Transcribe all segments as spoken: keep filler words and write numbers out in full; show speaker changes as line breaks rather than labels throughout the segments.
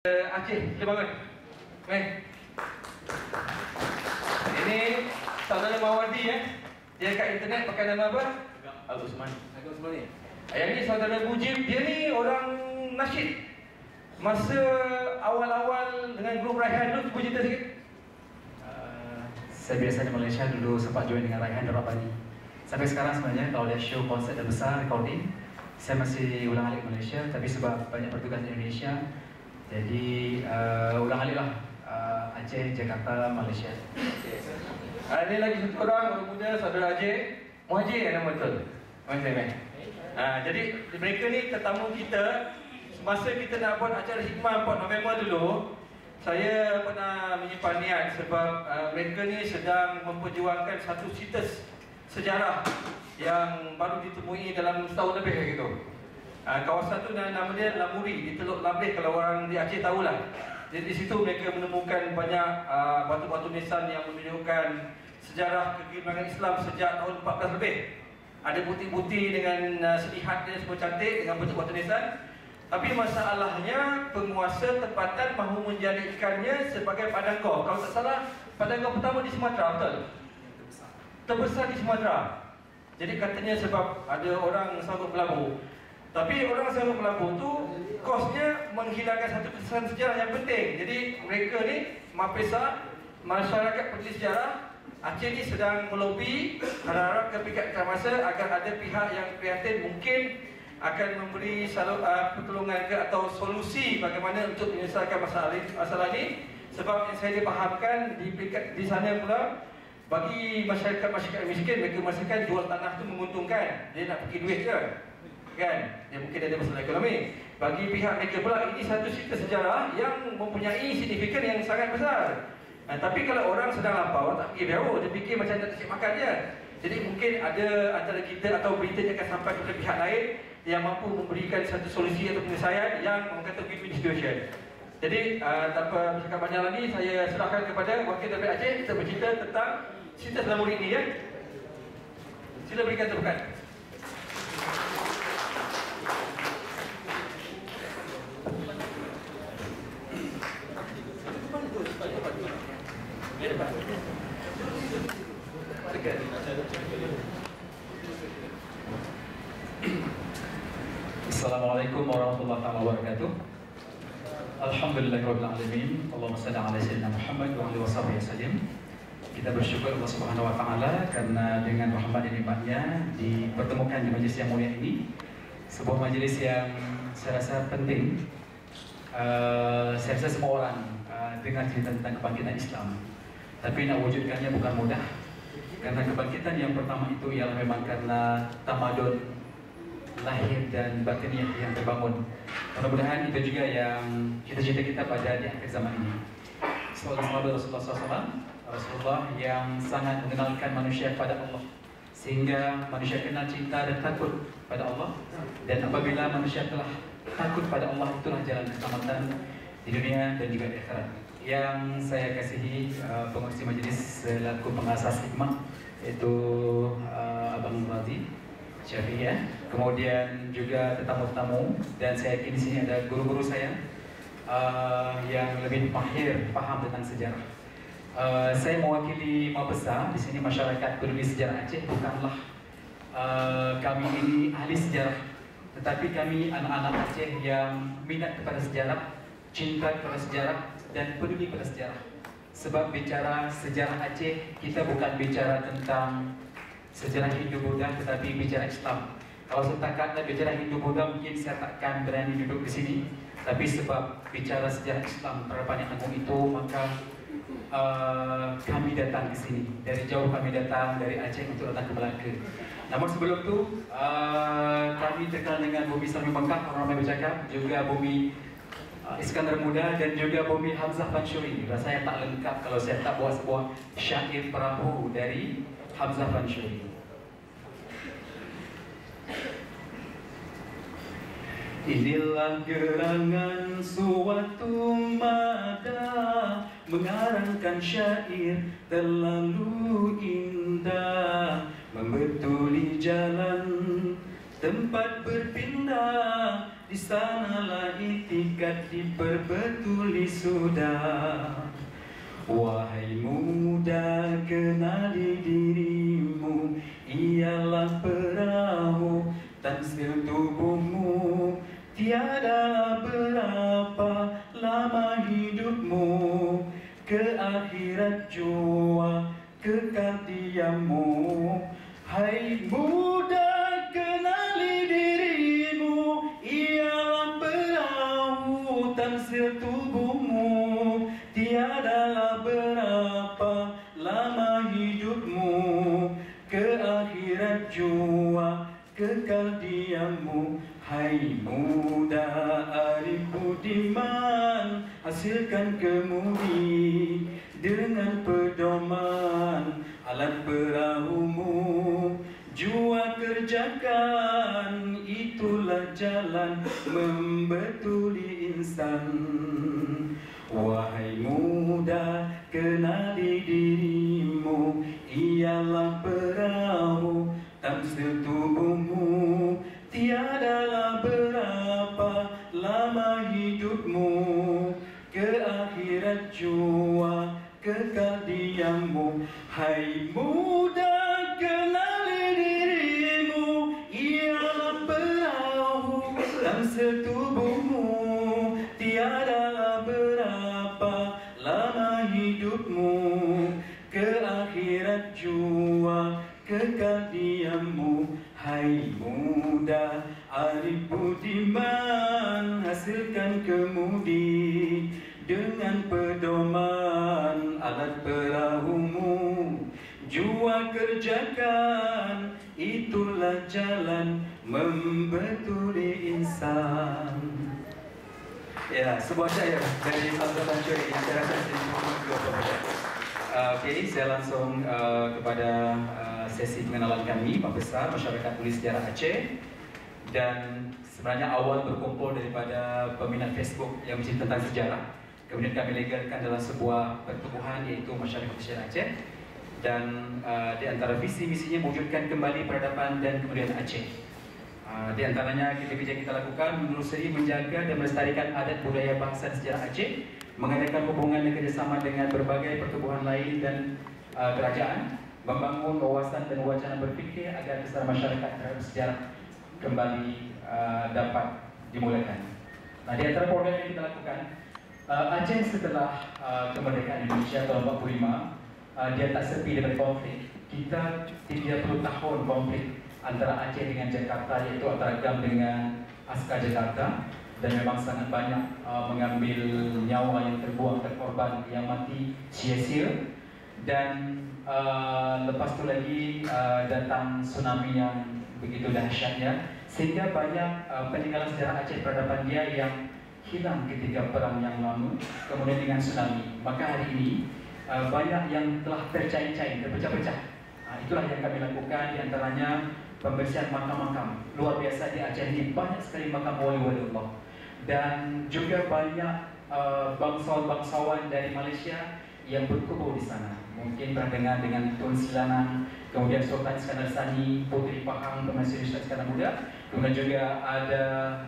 Uh, Aceh, kita bangun. Baik. Ini saudara Mawardi ya. Dia kat internet pakai nama apa? Agus Usman. Agus Usman ni. Yang ni saudara Mujib, dia ni orang nasyid. Masa awal-awal dengan grup Raihan dulu, cuba cerita sikit.
Uh, saya biasa di Malaysia dulu sempat join dengan Raihan dan Rabbani. Sampai sekarang sebenarnya kalau ada show konsert dan besar recording, saya masih ulang alik Malaysia, tapi sebab banyak pertugas di Indonesia, jadi uh, ulang alik lah uh, Aceh, Jakarta, Malaysia.
Okay. Uh, ini lagi satu orang, orang muda, saudara Ajay Muhajir yang nama betul. Macam uh, jadi mereka ni tetamu kita. Semasa kita nak buat acara hikmah empat November dulu, saya pernah menyimpan niat sebab uh, mereka ni sedang memperjuangkan satu situs sejarah yang baru ditemui dalam setahun lebih gitu. Uh, kawasan tu nama dia Lamuri, di Teluk Labeh, kalau orang di Aceh tahulah. Jadi di situ mereka menemukan banyak uh, batu-batu nisan yang menunjukkan sejarah kegemilangan Islam sejak tahun empat belas lebih. Ada bukti-bukti dengan uh, sedihat dia semua cantik dengan batu-batu nisan. Tapi masalahnya penguasa tempatan mahu menjadikannya sebagai padang golf. Kalau tak salah, padang golf pertama di Sumatera, betul? Terbesar di Sumatera. Jadi katanya sebab ada orang sanggup melabur. Tapi orang sanggup melabur tu kosnya menghilangkan satu kesan sejarah yang penting. Jadi mereka ni, Mapesa, masyarakat peduli sejarah Aceh ni sedang melobi, harap-harap ke pihak keramasa agar ada pihak yang prihatin mungkin akan memberi salur, uh, pertolongan ke atau solusi bagaimana untuk menyelesaikan masalah, masalah ini. Sebab yang saya dipahamkan di, di sana pula, bagi masyarakat-masyarakat miskin, mereka merasakan jual tanah tu menguntungkan. Dia nak pergi duit ke, kan? Dia mungkin ada masalah ekonomi. Bagi pihak mereka pula, ini satu cerita sejarah yang mempunyai signifikan yang sangat besar. Nah, tapi kalau orang sedang lapar, tak fikir jauh, dia fikir macam nak cari makan je. Jadi mungkin ada antara kita atau berita yang akan sampai kepada pihak lain yang mampu memberikan satu solusi atau penyelesaian yang orang kata win-win situation. Jadi uh, tanpa bercakap banyak lagi, saya serahkan kepada Wakil Dapil Aceh. Kita bercerita tentang cerita Lamuri ini ya. Sila berikan tepukan.
Assalamualaikum warahmatullahi wabarakatuh. Alhamdulillahirabbil alamin. Allahumma shalli ala sayyidina Muhammad wa alihi wasallam. Kita bersyukur Allah Subhanahu wa taala karena dengan rahmat dan nikmatnya dipertemukan di majlis yang mulia ini. Sebuah majlis yang saya rasa penting. Uh, saya rasa semua orang uh, dengar cerita tentang kebangkitan Islam. Tapi nak wujudkannya bukan mudah. Karena kebangkitan yang pertama itu ialah memang karena tamadun lahir dan batiniah yang terbangun. Mudah-mudahan itu juga yang cita-cita kita pada di akhir zaman ini. Sallallahu alaihi wasallam, Rasulullah yang sangat mengenalkan manusia pada Allah, sehingga manusia kenal cinta dan takut pada Allah. Dan apabila manusia telah takut pada Allah, itulah jalan keselamatan di dunia dan juga di akhirat. Yang saya kasihi uh, pengurusi majlis selaku pengasas hikmah, yaitu uh, Abang Razi Syafi'i ya. Kemudian juga tetamu-tetamu, dan saya yakin di sini ada guru-guru saya uh, yang lebih mahir paham tentang sejarah. Uh, saya mewakili Mapesa di sini, masyarakat peduli sejarah Aceh. Bukanlah uh, kami ini ahli sejarah, tetapi kami anak-anak Aceh yang minat kepada sejarah, cinta kepada sejarah, dan peduli pada sejarah. Sebab bicara sejarah Aceh, kita bukan bicara tentang sejarah Hindu-Buddha, tetapi bicara Islam. Kalau setakat bicara Hindu-Buddha, mungkin saya takkan berani duduk di sini. Tapi sebab bicara sejarah Islam Peradaban yang agung itu, maka uh, kami datang di sini. Dari jauh kami datang dari Aceh untuk datang ke Melaka. Namun sebelum itu, uh, kami terkenal dengan bumi Sami Mekah, orang ramai bercakap, juga bumi uh, Iskandar Muda, dan juga bumi Hamzah Pansyuri. Rasanya tak lengkap kalau saya tak buat sebuah syair perahu dari Hamzah Pansyuri. Inilah gerangan suatu mada, mengarangkan syair terlalu indah, membetuli jalan tempat berpindah di sanalah itikad diperbetuli sudah. Wahai muda, kenali dirimu, ialah perahu tansil tubuhmu. Tiada berapa lama hidupmu, ke akhirat jua kekal diammu. Hai muda, kenali dirimu, ialah perahu tansil tubuhmu. Tiada berapa lama hidupmu, ke akhirat jua kekal diammu. Hai muda, arif budiman, hasilkan kemudi dengan pedoman alat perahumu. Jua kerjakan, itulah jalan membetuli insan. Wahai muda, kenali dirimu, ialah perahu tamsil tubuhmu. Tiadalah berapa lama hidupmu, ke akhirat jua kekal diammu. Hai muda, kenali dirimu, ialah perahu tamsil tubuhmu. Tiadalah berapa lama hidupmu, ke akhirat jua kekal diammu. Hai muda, arif budiman, hasilkan kemudi dengan pedoman alat perahumu. Jua kerjakan, itulah jalan membetuli insan. Ya, sebuah syair dari Salsa Sancuri yang saya rasa Uh, Oke, okay, saya langsung uh, kepada uh, sesi pengenalan kami, Pak Besar Masyarakat Tulis Sejarah Aceh. Dan sebenarnya awal berkumpul daripada peminat Facebook yang mencerita tentang sejarah. Kemudian kami legalkan dalam sebuah pertubuhan yaitu Masyarakat Tulis Sejarah Aceh. Dan uh, di antara visi-misinya mewujudkan kembali peradaban dan kebudayaan Aceh. Uh, di antaranya kerja-kerja kita lakukan menelusuri, menjaga dan melestarikan adat budaya bangsa dan sejarah Aceh, mengadakan hubungan dan kerjasama dengan berbagai pertubuhan lain dan uh, kerajaan, membangun wawasan dan wacana berfikir agar kesadaran masyarakat terhadap sejarah kembali uh, dapat dimulakan. Nah, di antara program yang kita lakukan, uh, Aceh setelah uh, kemerdekaan Indonesia tahun empat puluh lima, uh, dia tak sepi daripada konflik. Kita tiga puluh tahun konflik antara Aceh dengan Jakarta, yaitu antara Agam dengan Askar Jakarta. Dan memang sangat banyak uh, mengambil nyawa yang terbuang, terkorban, yang mati sia-sia. Dan uh, lepas itu lagi uh, datang tsunami yang begitu dahsyatnya, sehingga banyak uh, peninggalan sejarah Aceh peradaban dia yang hilang ketika perang yang lama, kemudian dengan tsunami. Maka hari ini uh, banyak yang telah tercain-cain, terpecah-pecah. uh, Itulah yang kami lakukan, di antaranya pembersihan makam-makam. Luar biasa di Aceh ini, banyak sekali makam wali-wali Allah. Dan juga banyak uh, bangsawan-bangsawan dari Malaysia yang berkubur di sana. Mungkin pernah dengar dengan Tun Silanang, kemudian Sultan Iskandar Sani, Puteri Pahang, Pemaisuri Sultan Iskandar Muda. Kemudian juga ada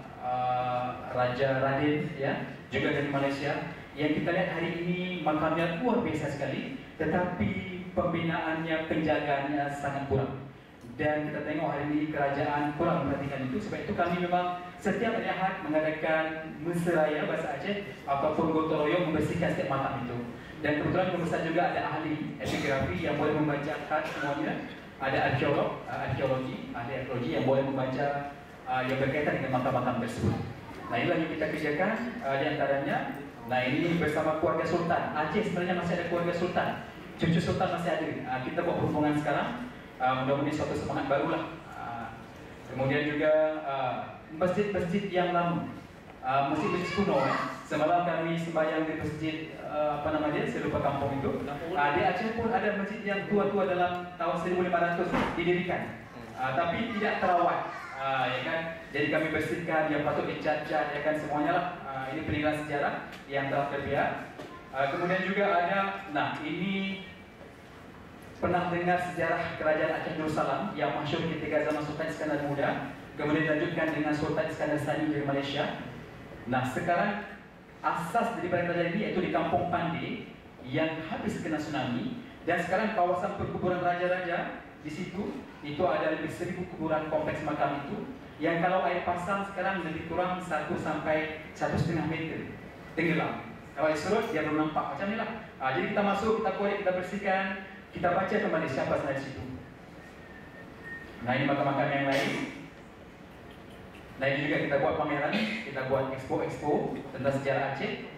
uh, Raja Radin, ya, juga dari Malaysia. Yang kita lihat hari ini makamnya luar biasa sekali, tetapi pembinaannya, penjagaannya sangat kurang. Dan kita tengok hari ini kerajaan kurang memperhatikan itu. Sebab itu kami memang setiap hari Ahad mengadakan Meseraya bahasa Aceh ataupun gotong royong membersihkan setiap makam itu. Dan kebetulan pemirsa juga ada ahli epigrafi yang boleh membaca khat semuanya. Ada arkeolog, uh, arkeologi, ahli arkeologi yang boleh membaca uh, yang berkaitan dengan makam-makam tersebut. Nah, inilah yang kita kerjakan uh, di antaranya. Nah, ini bersama keluarga Sultan. Aceh sebenarnya masih ada keluarga Sultan. Cucu Sultan masih ada. Uh, kita buat hubungan sekarang. Uh, mudah-mudahan suatu semangat barulah. Uh, kemudian juga masjid-masjid uh, yang lama, uh, masjid-masjid kuno. Eh. Semalam kami sembahyang di masjid uh, apa nama dia? Saya lupa kampung itu. Uh, di Aceh pun ada masjid yang tua-tua dalam tahun seribu lima ratus didirikan, uh, tapi tidak terawat, uh, ya kan? Jadi kami bersihkan yang patut dicat-cat, ya kan, semuanya lah. Uh, ini peninggalan sejarah yang telah terbiar. Uh, kemudian juga ada, nah ini. Pernah dengar sejarah kerajaan Aceh Darussalam yang masyhur ketika zaman Sultan Iskandar Muda. kemudian dilanjutkan dengan Sultan Iskandar Sani dari Malaysia. Nah, sekarang asas daripada kerajaan ini yaitu di Kampung Pandi yang habis kena tsunami, dan sekarang kawasan perkuburan raja-raja di situ itu ada lebih seribu kuburan kompleks makam itu, yang kalau air pasang sekarang lebih kurang satu sampai satu setengah meter tenggelam. Kalau air surut dia belum nampak macam ni lah. Ah, jadi kita masuk, kita korek, kita bersihkan, kita baca kembali siapa sebenarnya di situ. Nah, ini makam-makam yang lain. Nah, ini juga kita buat pameran, kita buat expo-expo tentang sejarah Aceh.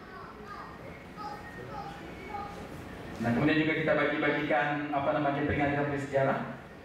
Nah, kemudian juga kita bagi-bagikan apa namanya peringatan bersejarah.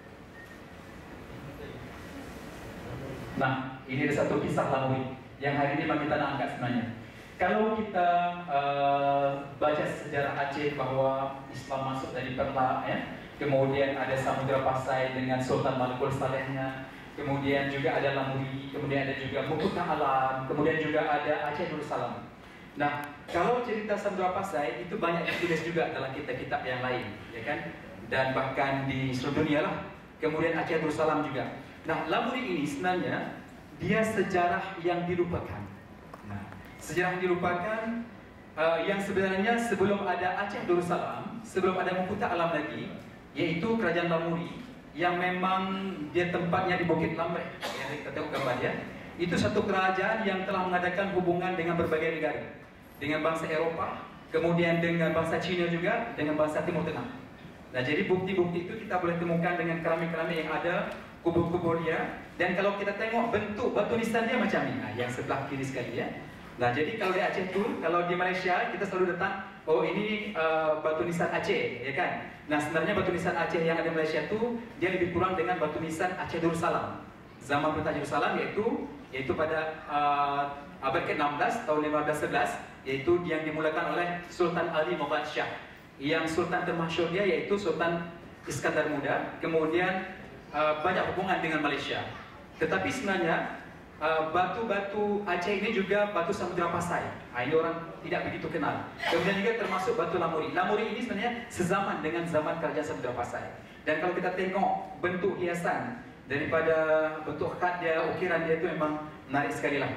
Nah, ini ada satu kisah Lamuri yang hari ini memang kita nak angkat sebenarnya. Kalau kita uh, baca sejarah Aceh bahwa Islam masuk dari Perla, ya, kemudian ada Samudra Pasai dengan Sultan Malikul Salehnya, kemudian juga ada Lamuri, kemudian ada juga Mukuta Alam, kemudian juga ada Aceh Darussalam. Nah, kalau cerita Samudra Pasai itu banyak ditulis juga dalam kitab-kitab yang lain, ya kan? Dan bahkan di seluruh dunia lah. Kemudian Aceh Darussalam juga. Nah, Lamuri ini sebenarnya dia sejarah yang dilupakan. Nah, sejarah yang dilupakan uh, yang sebenarnya sebelum ada Aceh Darussalam, sebelum ada Mukuta Alam lagi, yaitu Kerajaan Lamuri yang memang dia tempatnya di Bukit Lamreh, yang kita tengok gambar ya. Itu satu kerajaan yang telah mengadakan hubungan dengan berbagai negara, dengan bangsa Eropah, kemudian dengan bangsa Cina juga, dengan bangsa Timur Tengah. Nah, jadi bukti-bukti itu kita boleh temukan dengan keramik-keramik yang ada, kubur-kubur dia. Dan kalau kita tengok bentuk batu nisan dia macam ni, nah, yang sebelah kiri sekali ya. Nah, jadi kalau di Aceh tu, kalau di Malaysia kita selalu datang, oh ini uh, batu nisan Aceh, ya kan? Nah, sebenarnya batu nisan Aceh yang ada di Malaysia tu dia lebih kurang dengan batu nisan Aceh Darussalam. Zaman Perintah Darussalam yaitu yaitu pada uh, abad ke enam belas tahun lima belas sebelas, yaitu yang dimulakan oleh Sultan Ali Muhammad Shah. Yang sultan termasyhur dia yaitu Sultan Iskandar Muda. Kemudian uh, banyak hubungan dengan Malaysia. Tetapi sebenarnya Uh, batu-batu Aceh ini juga batu Samudra Pasai. Ha, ini orang tidak begitu kenal. Kemudian juga termasuk batu Lamuri. Lamuri ini sebenarnya sezaman dengan zaman Kerajaan Samudra Pasai. Dan kalau kita tengok bentuk hiasan daripada bentuk khat dia, ukiran dia itu memang menarik sekali lah.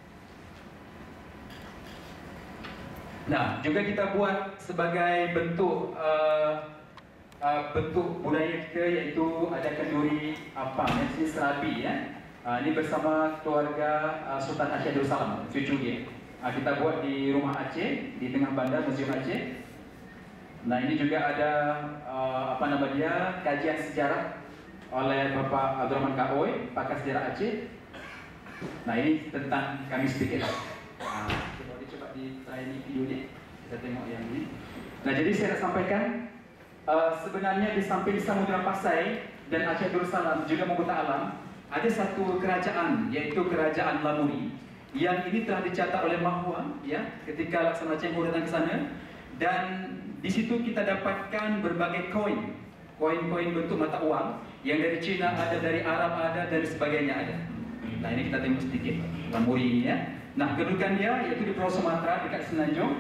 Nah, juga kita buat sebagai bentuk uh, uh, bentuk budaya kita, iaitu ada kenduri apa, ini serabi ya. Uh, ini bersama keluarga uh, Sultan Aceh Darussalam, cucu dia. Uh, kita buat di rumah Aceh, di tengah bandar Museum Aceh. Nah, ini juga ada uh, apa nama dia, kajian sejarah oleh Bapak Abdul Rahman Kaoy, pakar sejarah Aceh. Nah, ini tentang kami sedikit. Uh, coba dicoba di try ini video ni, kita tengok yang ini. Nah, jadi saya nak sampaikan uh, sebenarnya di samping Samudra Pasai dan Aceh Darussalam juga Mukuta Alam, ada satu kerajaan, yaitu Kerajaan Lamuri, yang ini telah dicatat oleh Mahua ya, ketika Laksana Cengho datang ke sana. Dan di situ kita dapatkan berbagai koin, koin-koin bentuk mata uang yang dari Cina ada, dari Arab ada, dan sebagainya ada. Nah, ini kita tengok sedikit Lamuri ini ya. Nah, kedudukan dia yaitu di Pulau Sumatera dekat Semenanjung.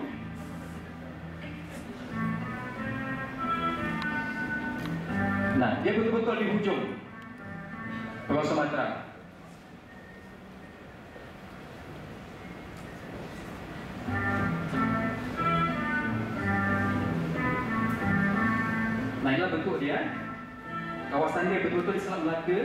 Nah, dia betul-betul di hujung Pulau Sumatera. Nah, inilah bentuk dia. Kawasan dia betul-betul di Selat Melaka.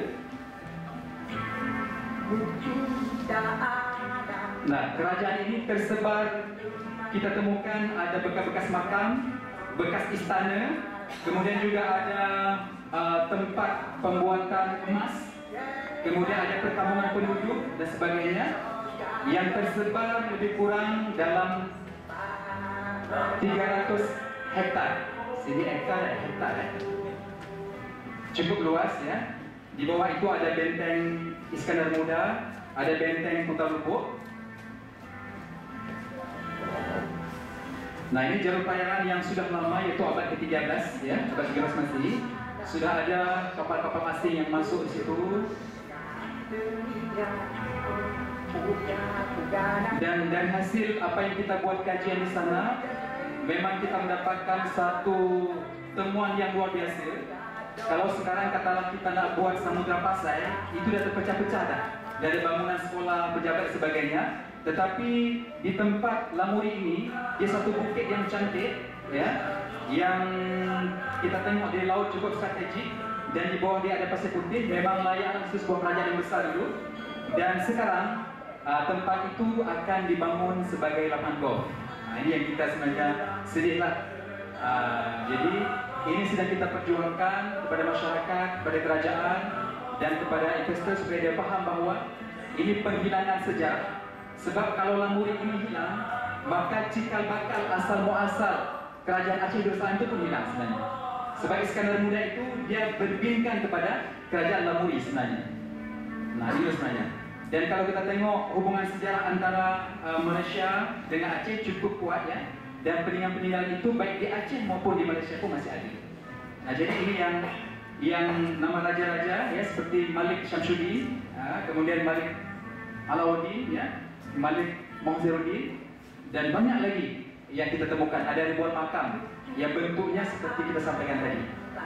Nah, kerajaan ini tersebar, kita temukan ada bekas-bekas makam, bekas istana, kemudian juga ada uh, tempat pembuatan emas, kemudian ada perkampungan penduduk dan sebagainya yang tersebar lebih kurang dalam tiga ratus hektar. Sini hektar ya, hektar ya. Cukup luas ya. Di bawah itu ada benteng Iskandar Muda, ada benteng Kota Lubuk. Nah, ini jalur pelayaran yang sudah lama, yaitu abad ke tiga belas ya, abad tiga belas Masehi. Sudah ada kapal-kapal asing yang masuk di situ. Dan dan hasil apa yang kita buat kajian di sana, memang kita mendapatkan satu temuan yang luar biasa, kalau sekarang katalah kita nak buat Samudra Pasai, itu dah terpecah-pecah dah. Dari bangunan sekolah, pejabat sebagainya. Tetapi di tempat Lamuri ini, dia satu bukit yang cantik, ya, yang kita tengok di laut cukup strategik, dan di bawah dia ada pasir putih. Memang layak untuk sebuah kerajaan yang besar dulu. Dan sekarang uh, tempat itu akan dibangun sebagai lapangan golf. Nah, ini yang kita sebenarnya sedihlah. Uh, jadi ini sedang kita perjuangkan kepada masyarakat, kepada kerajaan, dan kepada investor supaya dia faham bahawa ini penghilangan sejarah. Sebab kalau Lamuri ini hilang, maka cikal bakal asal muasal kerajaan Aceh Darussalam itu pun hilang sebenarnya. Sebab Iskandar Muda itu dia berbingkan kepada kerajaan Lamuri sebenarnya. Nah, ini sebenarnya. Dan kalau kita tengok hubungan sejarah antara uh, Malaysia dengan Aceh cukup kuat, ya. Dan peninggalan-peninggalan itu baik di Aceh maupun di Malaysia pun masih ada. Nah, jadi ini yang yang nama raja-raja, ya, seperti Malik Syamsuddin, uh, kemudian Malik Alauddin, ya, Malik Mohziruddin, dan banyak lagi yang kita temukan. Ada ribuan makam yang bentuknya seperti kita sampaikan tadi.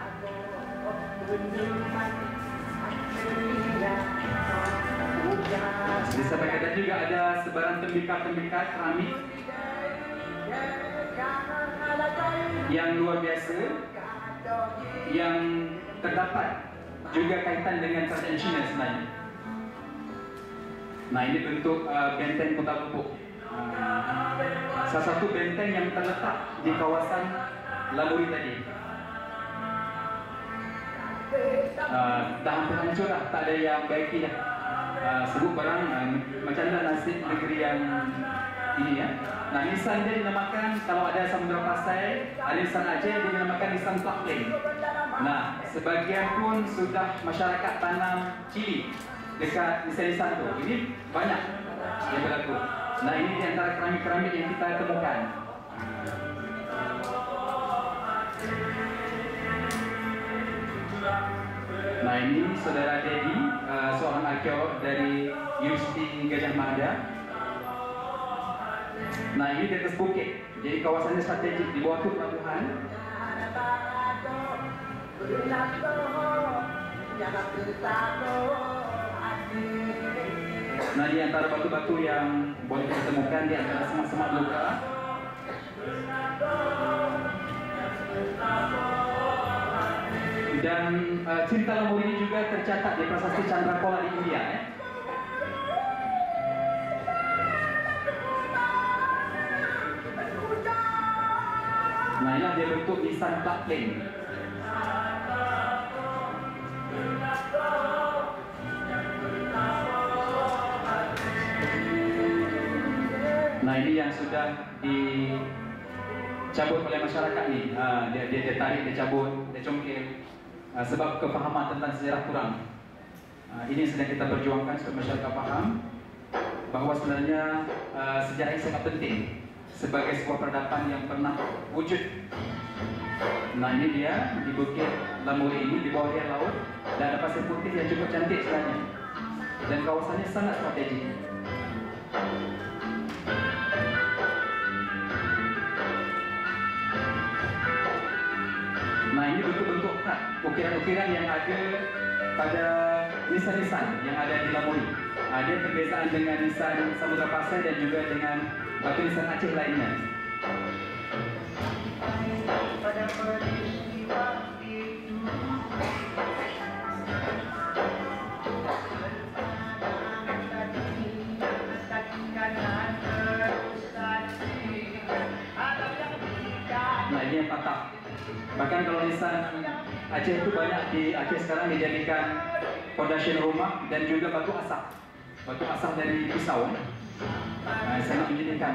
Disampaikan tadi juga ada sebarang tembikar-tembikar keramik yang luar biasa, yang terdapat juga kaitan dengan kerajaan Cina sebenarnya. Nah, ini bentuk uh, benteng Kota Lubuk. Uh, salah satu benteng yang terletak di kawasan Lamuri tadi. Uh, dah hampir hancur lah, tak ada yang baiki dah. Uh, sebut barang uh, macam mana nasib negeri yang ini, ya. Nah, nisan dia dinamakan, kalau ada Samudra Pasai, ada nisan Aceh, dia dinamakan nisan Plakling. Nah, sebagian pun sudah masyarakat tanam cili dekat nisan-nisan tu. Ini banyak yang berlaku. Nah, ini di antara keramik-keramik yang kita temukan. Nah, ini saudara Dedi, uh, seorang arkeolog dari Universiti Gajah Mada. Nah, ini di atas bukit, jadi kawasannya strategik. Di bawah tu pelabuhan. Nah, di antara batu-batu yang boleh kita temukan di antara semak-semak luka. Dan uh, cerita Lamuri ini juga tercatat di Prasasti Chandrakola di India, ya. Nah, inilah dia bentuk nisan Plakling. Nah, ini yang sudah dicabut oleh masyarakat ni. Uh, dia, dia, dia tarik, dia cabut, dia congkil. Uh, sebab kefahaman tentang sejarah kurang. Uh, ini yang sedang kita perjuangkan supaya masyarakat faham bahawa sebenarnya uh, sejarah ini sangat penting sebagai sebuah peradaban yang pernah wujud. Nah, ini dia di bukit Lamuri ini, di bawah dia laut, dan ada pasir putih yang cukup cantik sebenarnya. Dan kawasannya sangat strategik. Nah, ini bentuk-bentuk ukiran-ukiran yang ada pada nisan-nisan yang ada di Lamuri. Nah, dia perbezaan dengan nisan Samudra Pasai dan juga dengan batu nisan Aceh lainnya. Nah, ini yang patah. Bahkan kalau nisan Aceh itu banyak di Aceh sekarang dijadikan fondasi rumah dan juga batu asap. Batu asap dari pisau. Nah, sangat menjadikan.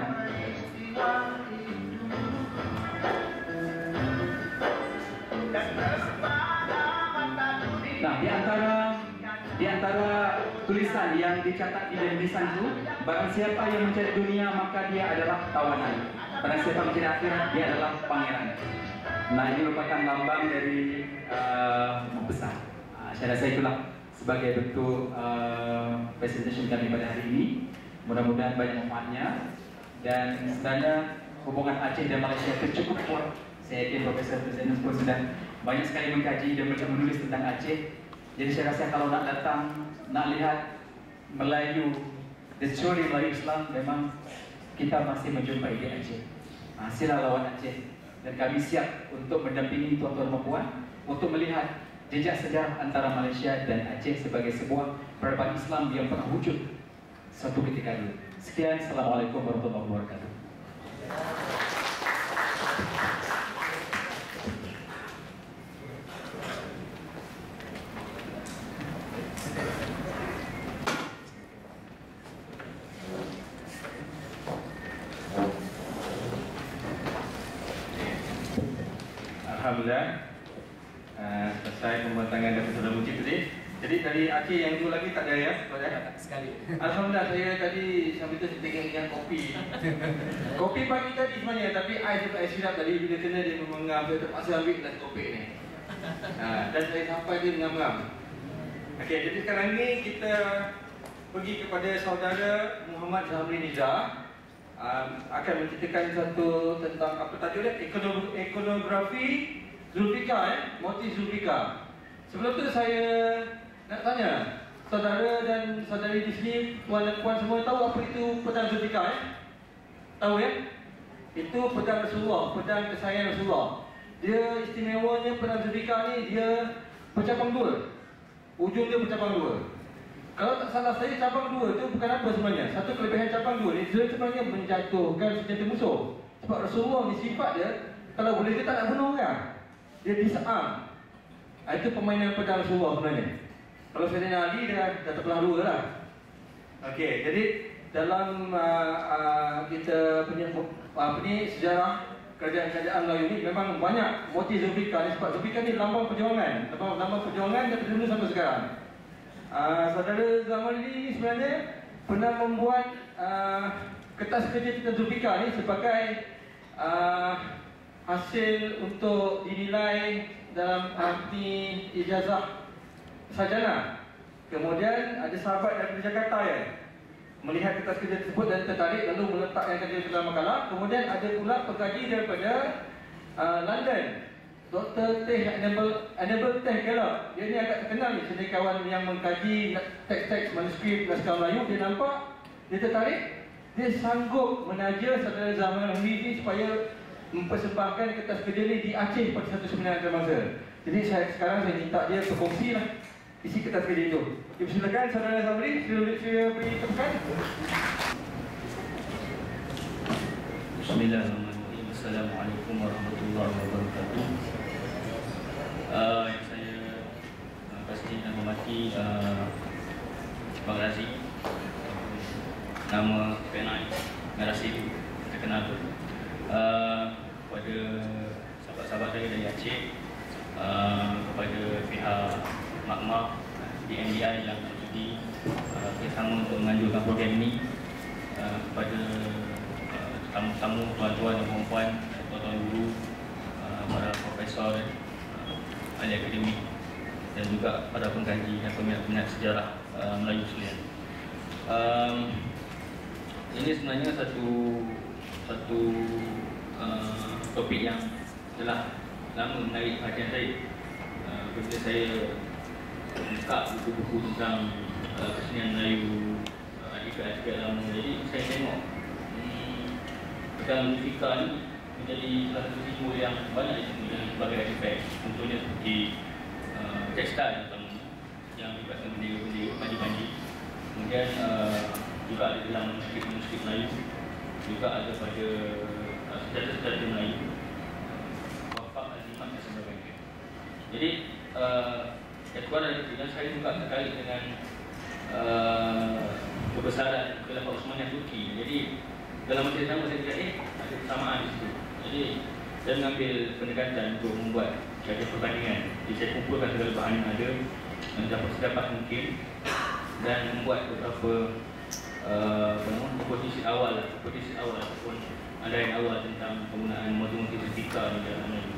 Nah, di antara di antara tulisan yang dicatat di nisan itu, barang siapa yang mencari dunia maka dia adalah tawanan. Barang siapa mencari akhirat dia adalah pangeran. Nah, ini merupakan lambang dari uh, besar. Uh, saya rasa itulah sebagai bentuk uh, presentation kami pada hari ini. Mudah-mudahan banyak manfaatnya. Dan sebenarnya hubungan Aceh dan Malaysia itu cukup kuat Saya yakin Profesor Zainus pun sudah banyak sekali mengkaji dan menulis tentang Aceh. Jadi saya rasa kalau nak datang, nak lihat Melayu, the story Melayu Islam, memang kita masih menjumpai di Aceh. Nah, sila lawan Aceh. Dan kami siap untuk mendampingi tuan-tuan dan puan untuk melihat jejak sejarah antara Malaysia dan Aceh sebagai sebuah peradaban Islam yang pernah wujud suatu ketika dulu. Sekian, Assalamualaikum warahmatullahi wabarakatuh.
Alhamdulillah uh, selesai pembentangan dari Saudara Mujib tadi. Jadi dari Aceh yang dulu lagi tak ada ya? Tak ada
sekali.
Alhamdulillah, saya tadi sambil tu tengok yang kopi. Kopi pagi tadi sebenarnya, tapi ais ais silap tadi bila kena dia mengam, saya terpaksa ambil nasi kopi ni. Uh, dan saya sampai dia mengam-ngam. Okey, jadi sekarang ni kita pergi kepada saudara Muhammad Zamri Nizar. Um, akan menceritakan satu tentang apa tajuk dia, Ikono, ikonografi Zulfikar, eh? motif Zulfikar. Sebelum tu saya nak tanya saudara dan saudari di sini, puan dan puan semua tahu apa itu pedang Zulfikar? Eh? Tahu ya? Itu pedang Rasulullah, pedang kesayangan Rasulullah. Dia istimewanya pedang Zulfikar ni, dia bercabang dua. Ujung dia bercabang dua. Kalau tak salah saya, cabang dua tu bukan apa sebenarnya. Satu kelebihan cabang dua ni, dia sebenarnya menjatuhkan senjata musuh. Sebab Rasulullah ni sifat dia, kalau boleh dia tak nak bunuh orang, dia disarm. Itu permainan pedang Rasulullah sebenarnya. Kalau Sayyidina Ali dah, dah terbelah dua lah. Okey, jadi dalam uh, uh, kita punya apa ni, sejarah kerajaan-kerajaan Melayu ni memang banyak motif Zulfikar ni. Sebab Zulfikar ni lambang perjuangan, lambang, lambang perjuangan dari dulu sampai sekarang. Uh, saudara Zamri ini sebenarnya pernah membuat uh, kertas kerja tentang Zulfikar ni sebagai uh, hasil untuk dinilai dalam arti ijazah sarjana. Kemudian ada sahabat dari Jakarta ya, melihat kertas kerja tersebut dan tertarik lalu meletakkan kerja dalam makalah. Kemudian ada pula pengkaji daripada uh, London, Doktor Teh Annabel Teh Keller. Dia ni agak terkenal ni, cendekiawan yang mengkaji teks-teks manuskrip naskah Melayu. Dia nampak, dia tertarik, dia sanggup menaja saudara Zamri ini supaya mempersembahkan kertas kerja ni di Aceh pada satu seminar antarabangsa. Jadi saya, sekarang saya minta dia berkongsi lah isi kertas kerja itu. Okay, silakan saudara Zamri, sila, sila beri tepukan.
Bismillahirrahmanirrahim. Assalamualaikum warahmatullahi wabarakatuh. Uh, yang saya uh, pasti dan hormati uh, Bang Razi, nama Penai Razi terkenal tu, uh, kepada sahabat-sahabat saya dari Aceh, uh, kepada pihak Makmah D M D I yang sudi uh, bersama untuk menganjurkan program ini, uh, kepada uh, tamu-tamu, tuan-tuan dan puan-puan, tuan-tuan guru, uh, para profesor, ahli akademik dan juga para pengkaji dan peminat-peminat sejarah uh, Melayu sekalian. Um, ini sebenarnya satu satu uh, topik yang telah lama menarik perhatian saya. Uh, Bila saya buka buku-buku tentang uh, kesenian Melayu, uh, artikel-artikel lama, jadi saya tengok hmm, pedang Zulfikar ni menjadi salah satu simbol yang banyak disebut dalam berbagai aspek. Contohnya seperti uh, tekstil yang dilibatkan bendera-bendera, panji-panji. Kemudian uh, juga ada dalam manuskrip-manuskrip Melayu, juga ada pada uh, sejarah-sejarah Melayu, wafak, azimat dan sebagainya. Jadi uh, ketua dan saya juga terkait dengan uh, kebesaran Khilafah Utsmaniyah Turki. Jadi dalam masa yang sama saya lihat eh ada kesamaan di situ. Jadi saya mengambil pendekatan untuk membuat satu perbandingan. Jadi saya kumpulkan segala bahan yang ada dan dapat sedapat mungkin dan membuat beberapa uh, komposisi awal, komposisi awal ataupun andaian awal tentang penggunaan motif-motif Zulfikar di dalam Melayu.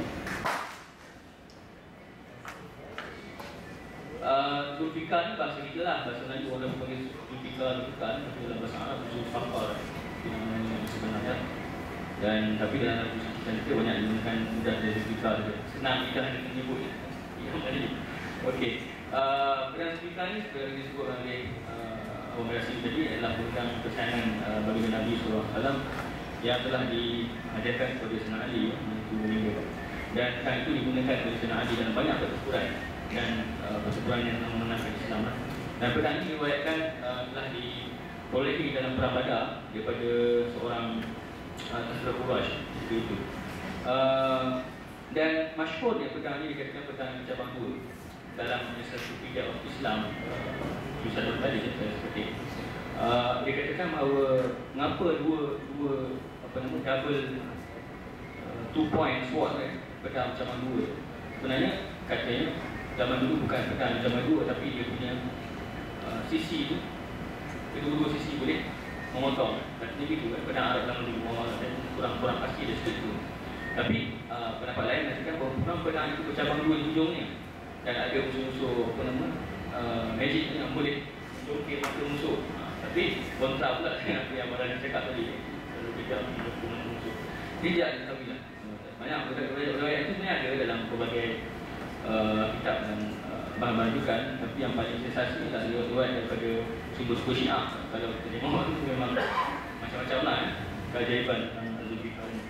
Uh, Zulfikar ni bahasa kita lah, bahasa Melayu orang panggil Zulfikar, Zulfikar ni, tapi dalam bahasa Arab Zulfikar yang sebenarnya. Dan tapi dalam lagu suci kita banyak digunakan mudah dan Zulfikar saja. Senang kita hanya menyebut yang tadi. Okey. Uh, pedang Zulfikar ni seperti yang disebut oleh uh, Abang Rasim tadi adalah pedang kesayangan uh, baginda Nabi sallallahu alaihi wasallam yang telah diajarkan kepada Sayyidina Ali itu meninggal. Dan pedang itu digunakan oleh Sayyidina Ali dalam banyak pertempuran dan uh, pertempuran yang telah memenangkan Islam. Dan pedang ini diriwayatkan uh, telah diperolehi dalam perang Badar daripada seorang uh, tentera Quraisy itu. Uh, dan masyhurnya pedang ini dikatakan pedang cabang dua dalam ensiklopedia Islam Yusuf tadi seperti uh, dia katakan bahawa mengapa dua dua apa nama double uh, two point sword eh, pedang cabang dua. Sebenarnya katanya zaman dulu bukan pedang cabang dua tapi dia punya uh, sisi itu kedua-dua sisi boleh memotong. Katanya gitu kan pedang Arab zaman dulu kurang-kurang pasti dia seperti itu. Tapi uh, pendapat lain mengatakan bahawa pedang itu bercabang dua ujungnya dan ada unsur-unsur apa nama uh, magic yang boleh menjongkir mata musuh. Uh, tapi kontra pula dengan apa yang Abang cakap tadi. Kalau tidak menjongkir mata musuh. Tidak diketahui lah. Banyak riwayat itu sebenarnya ada dalam pelbagai uh, kitab dan uh, bahan-bahan rujukan. Tapi yang paling sensasi adalah riwayat daripada simbol-simbol Syiah. Kalau kita tengok itu memang macam-macam lah eh, keajaiban tentang Zulfikar ini.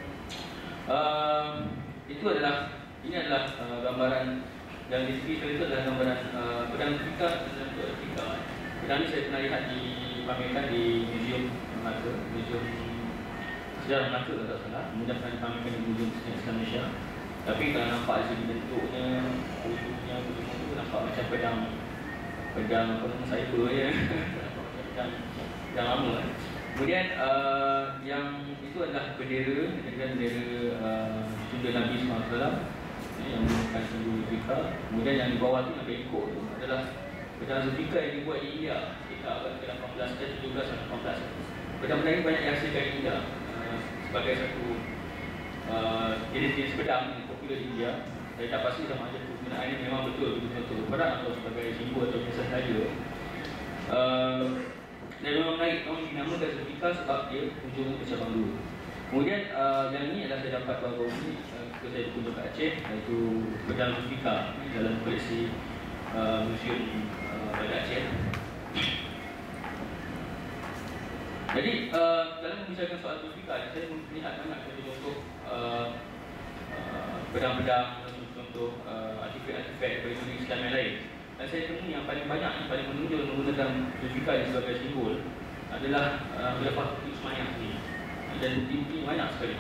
Uh, itu adalah ini adalah uh, gambaran yang di sini itu adalah gambaran uh, pedang Zulfikar dan Zulfikar. Pedang ini saya pernah lihat dipamerkan di Museum Melaka, Museum Sejarah Melaka kalau tak salah. Kemudian pernah dipamerkan di Museum Sejarah Islam Malaysia. Tapi kalau nampak dari segi bentuknya, wujudnya, wujudnya itu nampak macam pedang pedang apa nama cyber je. Nampak macam pedang pedang lama. Kemudian uh, yang itu adalah bendera, bendera bendera uh, Junta Nabi sallallahu alaihi wasallam yang menggunakan simbol Zulfikar. Kemudian yang di bawah tu yang bengkok tu adalah pedang Zulfikar yang dibuat di India sekitar abad ke lapan belas dan tujuh belas dan lapan belas. Pedang-pedang ini banyak dihasilkan di India uh, sebagai satu uh, jenis-jenis pedang yang popular di India. Saya tak pasti sama ada penggunaan ini memang betul betul-betul perang atau sebagai simbol atau biasa saja. Uh, dan memang menarik, memang dinamakan Zulfikar sebab dia ujung bercabang dua. Kemudian uh, yang ini adalah saya dapat baru ini uh, ketika saya berkunjung ke Aceh, iaitu pedang Zulfikar dalam koleksi uh, Museum uh, pada Aceh. Jadi uh, dalam membicarakan soal Zulfikar, saya melihat banyak contoh uh, uh, pedang-pedang, contoh uh, artifak-artifak daripada dunia Islam yang lain. Dan saya temui yang paling banyak, yang paling menonjol menggunakan Zulfikar sebagai simbol adalah uh, Khilafah Utsmaniyah ini. Dan bukti-bukti banyak sekali.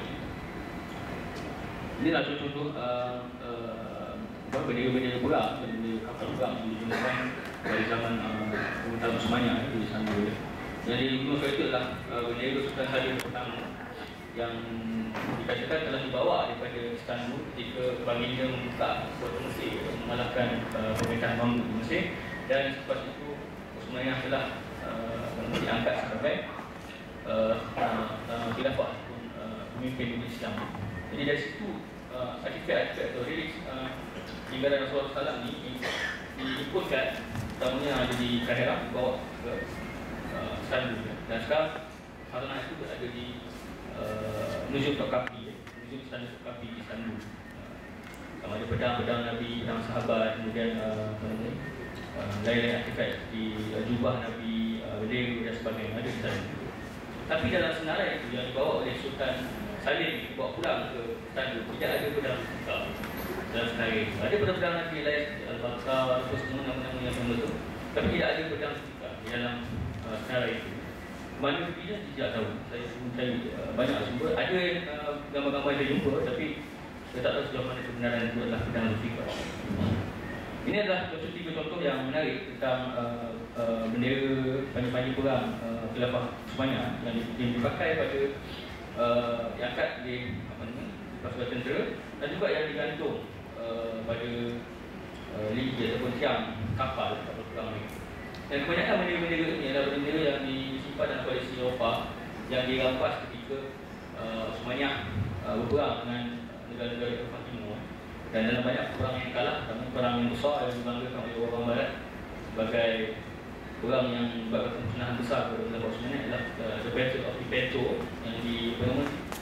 Inilah contoh-contoh uh, uh, bendera-bendera perang, bendera kapal perang yang digunakan dari zaman Pemerintahan uh, Utsmaniyah di Istanbul. Dan di gunung itu adalah uh, bendera Sultan Salim pertama yang dikatakan telah dibawa daripada Istanbul ketika baginda membuka kota Mesir mengalahkan uh, pemerintahan Mahmud di Mesir, dan selepas itu Utsmaniyah telah uh, diangkat sebagai Uh, uh, uh, khilafah ataupun uh, pemimpin umat Islam. Jadi dari situ uh, artifak-artifak atau reliks uh, tinggalan Rasulullah sallallahu alaihi wasallam ni diikutkan, utamanya ada di Kahirah, dibawa ke uh, Istanbul. Dan sekarang khazanah itu berada di uh, Museum Topkapi, Museum Istana Topkapi di Istanbul. Uh, ada pedang-pedang Nabi, pedang sahabat, kemudian uh, apa namanya uh, lain-lain artifak di uh, jubah Nabi, uh, bendera dan sebagainya ada di sana. Tapi dalam senarai itu yang dibawa oleh Sultan Salim dibawa pulang ke Istanbul, tidak ada pedang Zulfikar dalam senarai itu. Ada pedang-pedang Nabi lain seperti Al-Baqarah, atau semua nama-nama yang sama itu, tapi tidak ada pedang Zulfikar di dalam uh, senarai itu. Mana buktinya tidak tahu. Saya mencari uh, banyak sumber. Ada uh, gambar-gambar saya jumpa, tapi saya tak tahu sejauh mana kebenaran itu adalah pedang Zulfikar. Ini adalah tiga contoh yang menarik tentang uh, uh, bendera panji-panji perang uh, Khilafah Utsmaniyah yang dipakai pada uh, diangkat di apa nama pasukan tentera, dan juga yang digantung uh, pada uh, ligi ataupun tiang kapal kapal perang ini. Dan kebanyakan bendera-bendera ini adalah bendera yang disimpan dalam koleksi Eropah yang dirampas ketika uh, Utsmaniyah uh, berperang dengan negara-negara Eropah Timur. Dan dalam banyak perang yang kalah, terutama perang yang besar yang dibanggakan oleh orang Barat sebagai perang yang menyebabkan kemusnahan besar kepada Khilafah Utsmaniyah adalah uh, the Battle of Lepanto yang di apa nama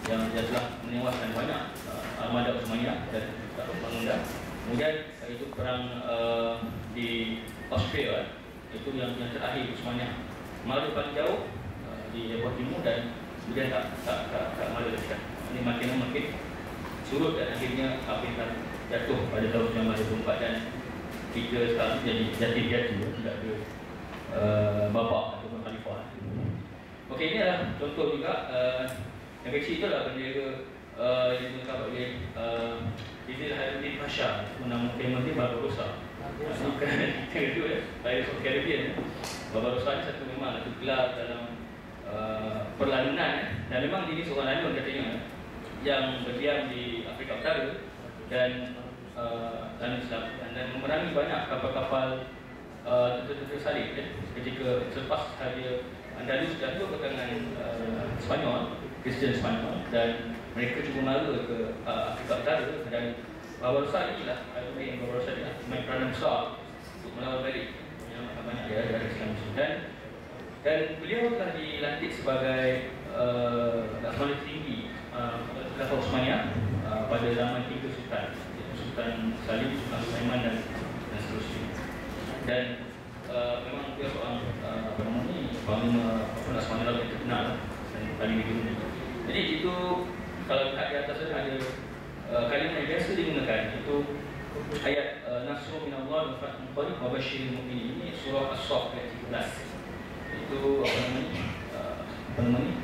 yang, yang telah menewaskan banyak uh, armada Uthmaniyah dan bangunan. Kemudian uh, itu perang uh, di Austria, itu yang yang terakhir Uthmaniyah malu paling jauh uh, di Eropa Timur dan kemudian tak tak tak, tak malu lagi. Ini makin makin surut dan akhirnya Afghanistan jatuh pada tahun seribu sembilan ratus dua puluh empat dan kita sekarang jadi jati-jati, tidak ada uh, bapa ataupun khalifah. Okey, ini adalah contoh juga uh, yang kecil itulah bendera uh, yang digunakan oleh uh, Izil Haruddin Pasha, nama famous dia Barbarossa. Bukan kita itu ya, Pirates of the Caribbean. Barbarossa ni satu memang satu gelar dalam uh, perlalunan dan memang dia ni seorang lalun katanya yang berdiam di Afrika Utara dan uh, dan, dan memerangi banyak kapal-kapal uh, tentera salib ya. Ketika selepas sahaja Andalus jatuh ke tangan uh, Spanyol, Kristian Spanyol, dan mereka cuba mara ke uh, Afrika Utara dan Barbarossa inilah Haruddin Barbarossa inilah main peranan besar untuk melawan balik yang banyak dia dari Islam dan dan beliau telah dilantik sebagai uh, Laksamana Tinggi uh, Khilafah Uthmaniyah uh, pada zaman tiga sultan, Sultan Salim, Sultan Sulaiman dan, dan seterusnya. Dan uh, memang dia seorang uh, apa nama ni panglima Laksamana yang terkenal dan paling dikenal. Jadi itu kalau lihat di atas ada uh, kalimah yang biasa digunakan, itu ayat uh, Nasrul minallah wa fathun qarib wa basyiril mu'minin. Ini surah As-Saff ayat tiga belas. Itu apa nama ni? Uh, apa nama ni?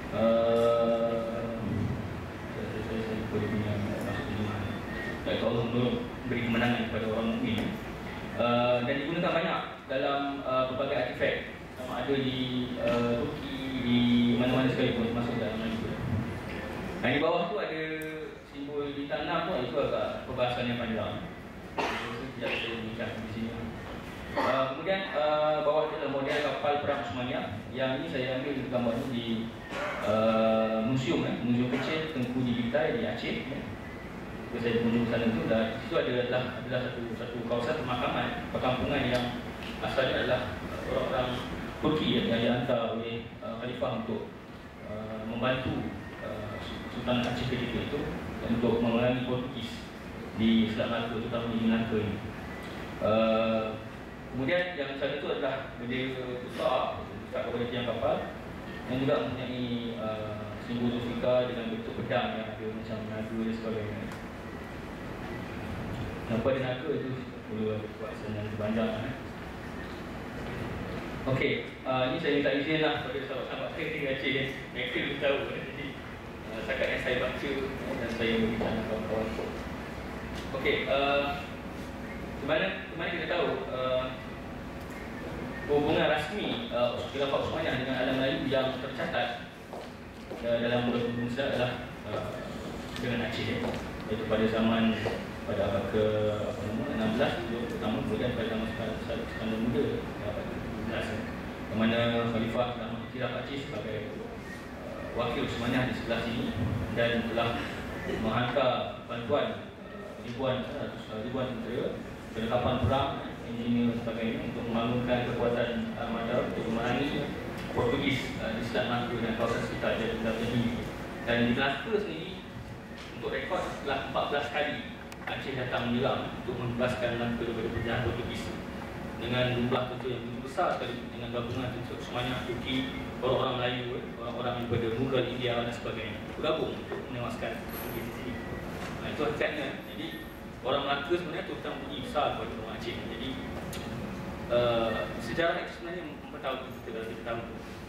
Uh, saya saya boleh punya maksud ini. Baik, Allah menolong beri kemenangan kepada orang mukmin. Uh, dan digunakan banyak dalam uh, berbagai artifak. Sama ada di uh, Turki, di mana-mana sekalipun, masuk dalam Melayu. Nah, di bawah tu ada simbol bintang enam pun, itu agak perbahasan yang panjang. Sekejap saya bincang di sini. Uh, kemudian uh, bawah itu adalah model kapal perang Uthmaniyah. Yang ini saya ambil gambar itu di uh, museum, eh, museum kecil Tengku Digitai di Aceh. Eh. Saya kunjung ke sana itu dan itu adalah adalah satu satu kawasan pemakaman perkampungan yang asalnya adalah orang-orang Turki ya, yang dihantar oleh uh, khalifah untuk uh, membantu uh, Sultan Aceh ketika itu untuk memerangi Portugis di Selat Melaka, terutama di Melaka ini. Uh, kemudian yang satu itu adalah bendera besar dekat kepada tiang kapal yang juga mempunyai uh, simbol Zulfikar dengan bentuk pedang yang ada macam naga dan sebagainya. Nampak dia naga itu perlu buat senang terpanjang. Eh? Okey, uh, ini saya minta izin lah kepada sahabat-sahabat saya di Aceh. Mereka lebih tahu. Eh? Jadi, uh, setakat yang saya baca dan saya berbincang dengan kawan-kawan. Okey, uh, kemana, kemana kita tahu uh, hubungan rasmi uh, Khilafah Uthmaniyah dengan alam Melayu yang tercatat uh, dalam mulut bangsa adalah uh, dengan Aceh. Eh? Iaitu pada zaman pada abad ke apa nama enam belas dulu pertama, kemudian pada zaman Iskandar Muda abad ke tujuh belas, di mana Khalifah telah mengiktiraf Aceh sebagai uh, wakil Uthmaniyah di sebelah sini dan telah menghantar bantuan uh, ribuan uh, ribuan tentera, perlengkapan perang, engineer dan sebagainya untuk membangunkan kekuatan armada untuk memerangi Portugis uh, di Selat Melaka dan kawasan sekitar jadi. Dan di Melaka sendiri untuk rekod telah empat belas kali Aceh datang menyerang untuk membebaskan Melaka daripada penjahat Portugis dengan jumlah tentera yang begitu besar sekali, dengan gabungan tentera Uthmaniyah, Turki, orang-orang Melayu, orang-orang daripada Mughal, India dan sebagainya bergabung untuk menewaskan Portugis di sini. Nah, itu hakikatnya. Jadi orang Melaka sebenarnya tu hutang budi besar kepada orang Aceh. Jadi uh, sejarah itu sebenarnya memberitahu kita kalau kita tahu.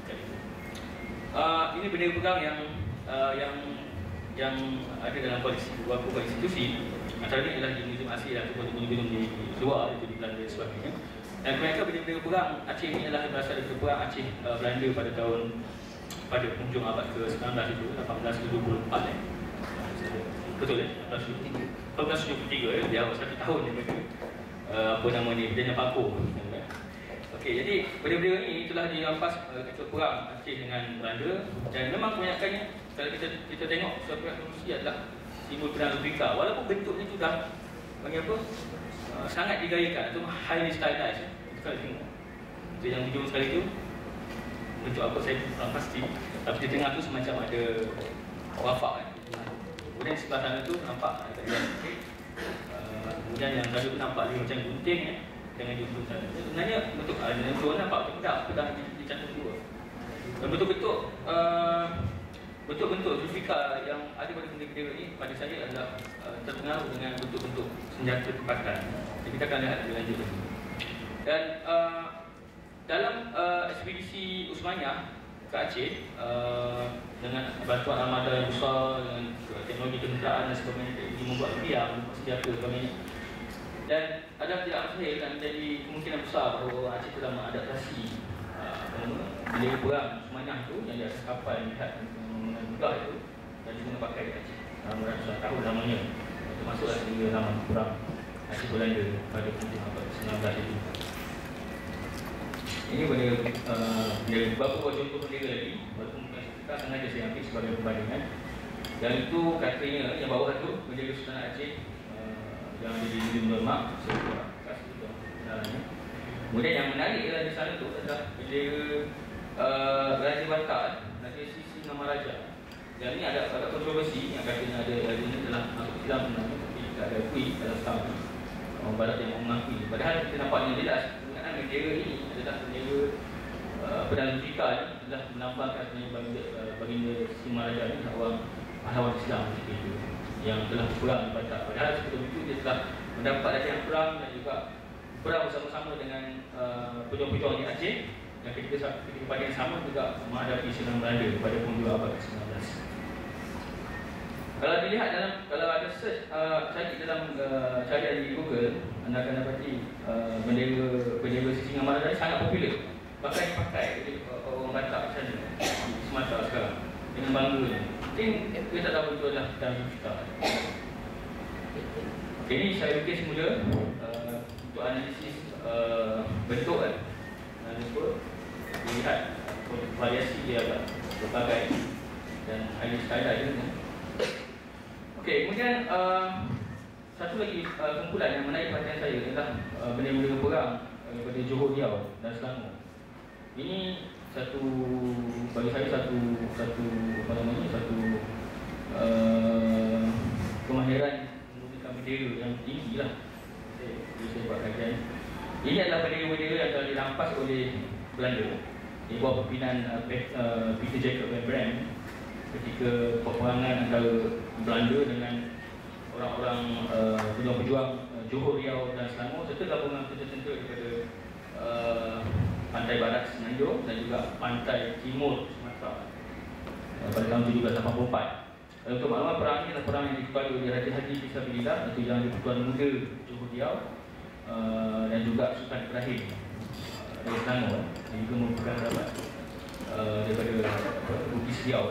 Uh, ini bendera pegang yang uh, yang yang ada dalam koleksi beberapa institusi. Antaranya adalah di Museum Asli ataupun museum di luar, itu di Belanda dan sebagainya. Dan kebanyakan bendera perang Aceh ini adalah berasal dari perang Aceh uh, Belanda pada tahun pada penghujung abad ke sembilan belas itu, lapan belas tujuh puluh empat eh. Betul eh? lapan belas tujuh puluh tiga eh, di awal satu tahun daripada uh, apa nama ni, Bidanya Pakoh. Okey, jadi bendera-bendera ini telah dirampas uh, ketika perang Aceh dengan Belanda dan memang kebanyakannya kalau kita kita tengok suatu Rusia adalah simbol perang Zulfikar, walaupun bentuknya itu dah panggil apa uh, sangat digayakan atau highly stylized. Kita tengok itu yang hujung sekali tu bentuk apa saya kurang pasti, tapi di tengah tu semacam ada wafak kan. Kemudian sebelah sana tu nampak ada jalan sikit. Uh, kemudian yang tadi tu nampak dia macam gunting eh, dengan jumlah sana. Sebenarnya bentuk ada yang tu nampak macam pedang, pedang dicantum dua. Dan betul-betul uh, bentuk-bentuk Zulfikar yang ada pada bendera ini pada saya adalah uh, terpengaruh dengan bentuk-bentuk senjata tempatan. Jadi kita akan lihat lebih lanjut. Dan uh, dalam uh, ekspedisi Uthmaniyah ke Aceh uh, dengan bantuan armada yang besar dengan teknologi kenderaan dan sebagainya, ini membuat biang, senjata dan sebagainya. Dan ada tidak mustahil dan menjadi kemungkinan besar bahawa Aceh telah mengadaptasi bendera perang Uthmaniyah itu yang di atas kapal yang lihat dengan mudah itu dan juga pakai di Aceh dalam ratusan tahun lamanya, termasuklah sehingga zaman perang Aceh Belanda pada tahun sembilan belas itu. Ini bendera uh, beberapa buah contoh bendera lagi, walaupun kita sengaja saya ambil sebagai perbandingan. Dan itu katanya yang bawah itu bendera Sultan Aceh uh, yang ada di Negeri Demak, saya kasih itu kenalannya. Kemudian yang menarik ialah di sana tu adalah bendera uh, Raja Batak, Raja Sisi Nama Raja. Dan ini ada ada kontroversi yang katanya ada ini adalah masuk Islam sebenarnya, tapi tidak ada akui dalam Islam. Orang Barat yang mengakui. Padahal kita nampak dengan jelas penggunaan bendera ini adalah bendera uh, Perdana Zulfikar ini adalah melambangkan sebenarnya baginda uh, baginda Sisi Nama Raja ini seorang pahlawan Islam itu yang telah berperang di Batak. Padahal sebelum itu dia telah mendapat latihan perang dan juga perang bersama-sama dengan uh, pejuang-pejuang di Aceh yang ketika, ketika pada yang sama juga menghadapi serangan Belanda pada penghujung abad ke sembilan belas. Kalau dilihat dalam, kalau ada search uh, cari dalam uh, carian di Google, anda akan dapati uh, bendera bendera Sisi Nama Raja sangat popular. Bahkan dipakai oleh uh, orang Batak sana di Sumatera sekarang dengan bangga. Mungkin kita tak tahu itu adalah dan Zulfikar. Okay, ini saya lukis semula uh, untuk analisis uh, bentuk kan. Dan itu dilihat uh, variasi dia agak berbagai dan ada sekadar juga. Okey, kemudian uh, satu lagi uh, kumpulan yang menarik perhatian saya adalah uh, bendera-bendera perang daripada Johor Riau dan Selangor. Ini satu bagi saya satu satu apa namanya satu uh, kemahiran menggunakan bendera yang tinggi lah. Jadi saya buat kajian. Ini adalah bendera-bendera yang telah dirampas oleh Belanda di bawah pimpinan uh, Peter Jacob Van Brandt ketika peperangan antara Belanda dengan orang-orang uh, pejuang-pejuang uh, Johor Riau dan Selangor serta gabungan tentera daripada uh, pantai barat Semenanjung dan juga pantai timur Sumatera uh, pada tahun tujuh belas lapan puluh empat. Dan untuk maklumat, perang ini adalah perang yang dikepalai oleh Raja Haji Fisabilillah, iaitu Yang di-Pertuan Muda Johor Riau uh, dan juga Sultan Ibrahim uh, dari Selangor yang juga merupakan sahabat uh, daripada uh, Bugis Riau.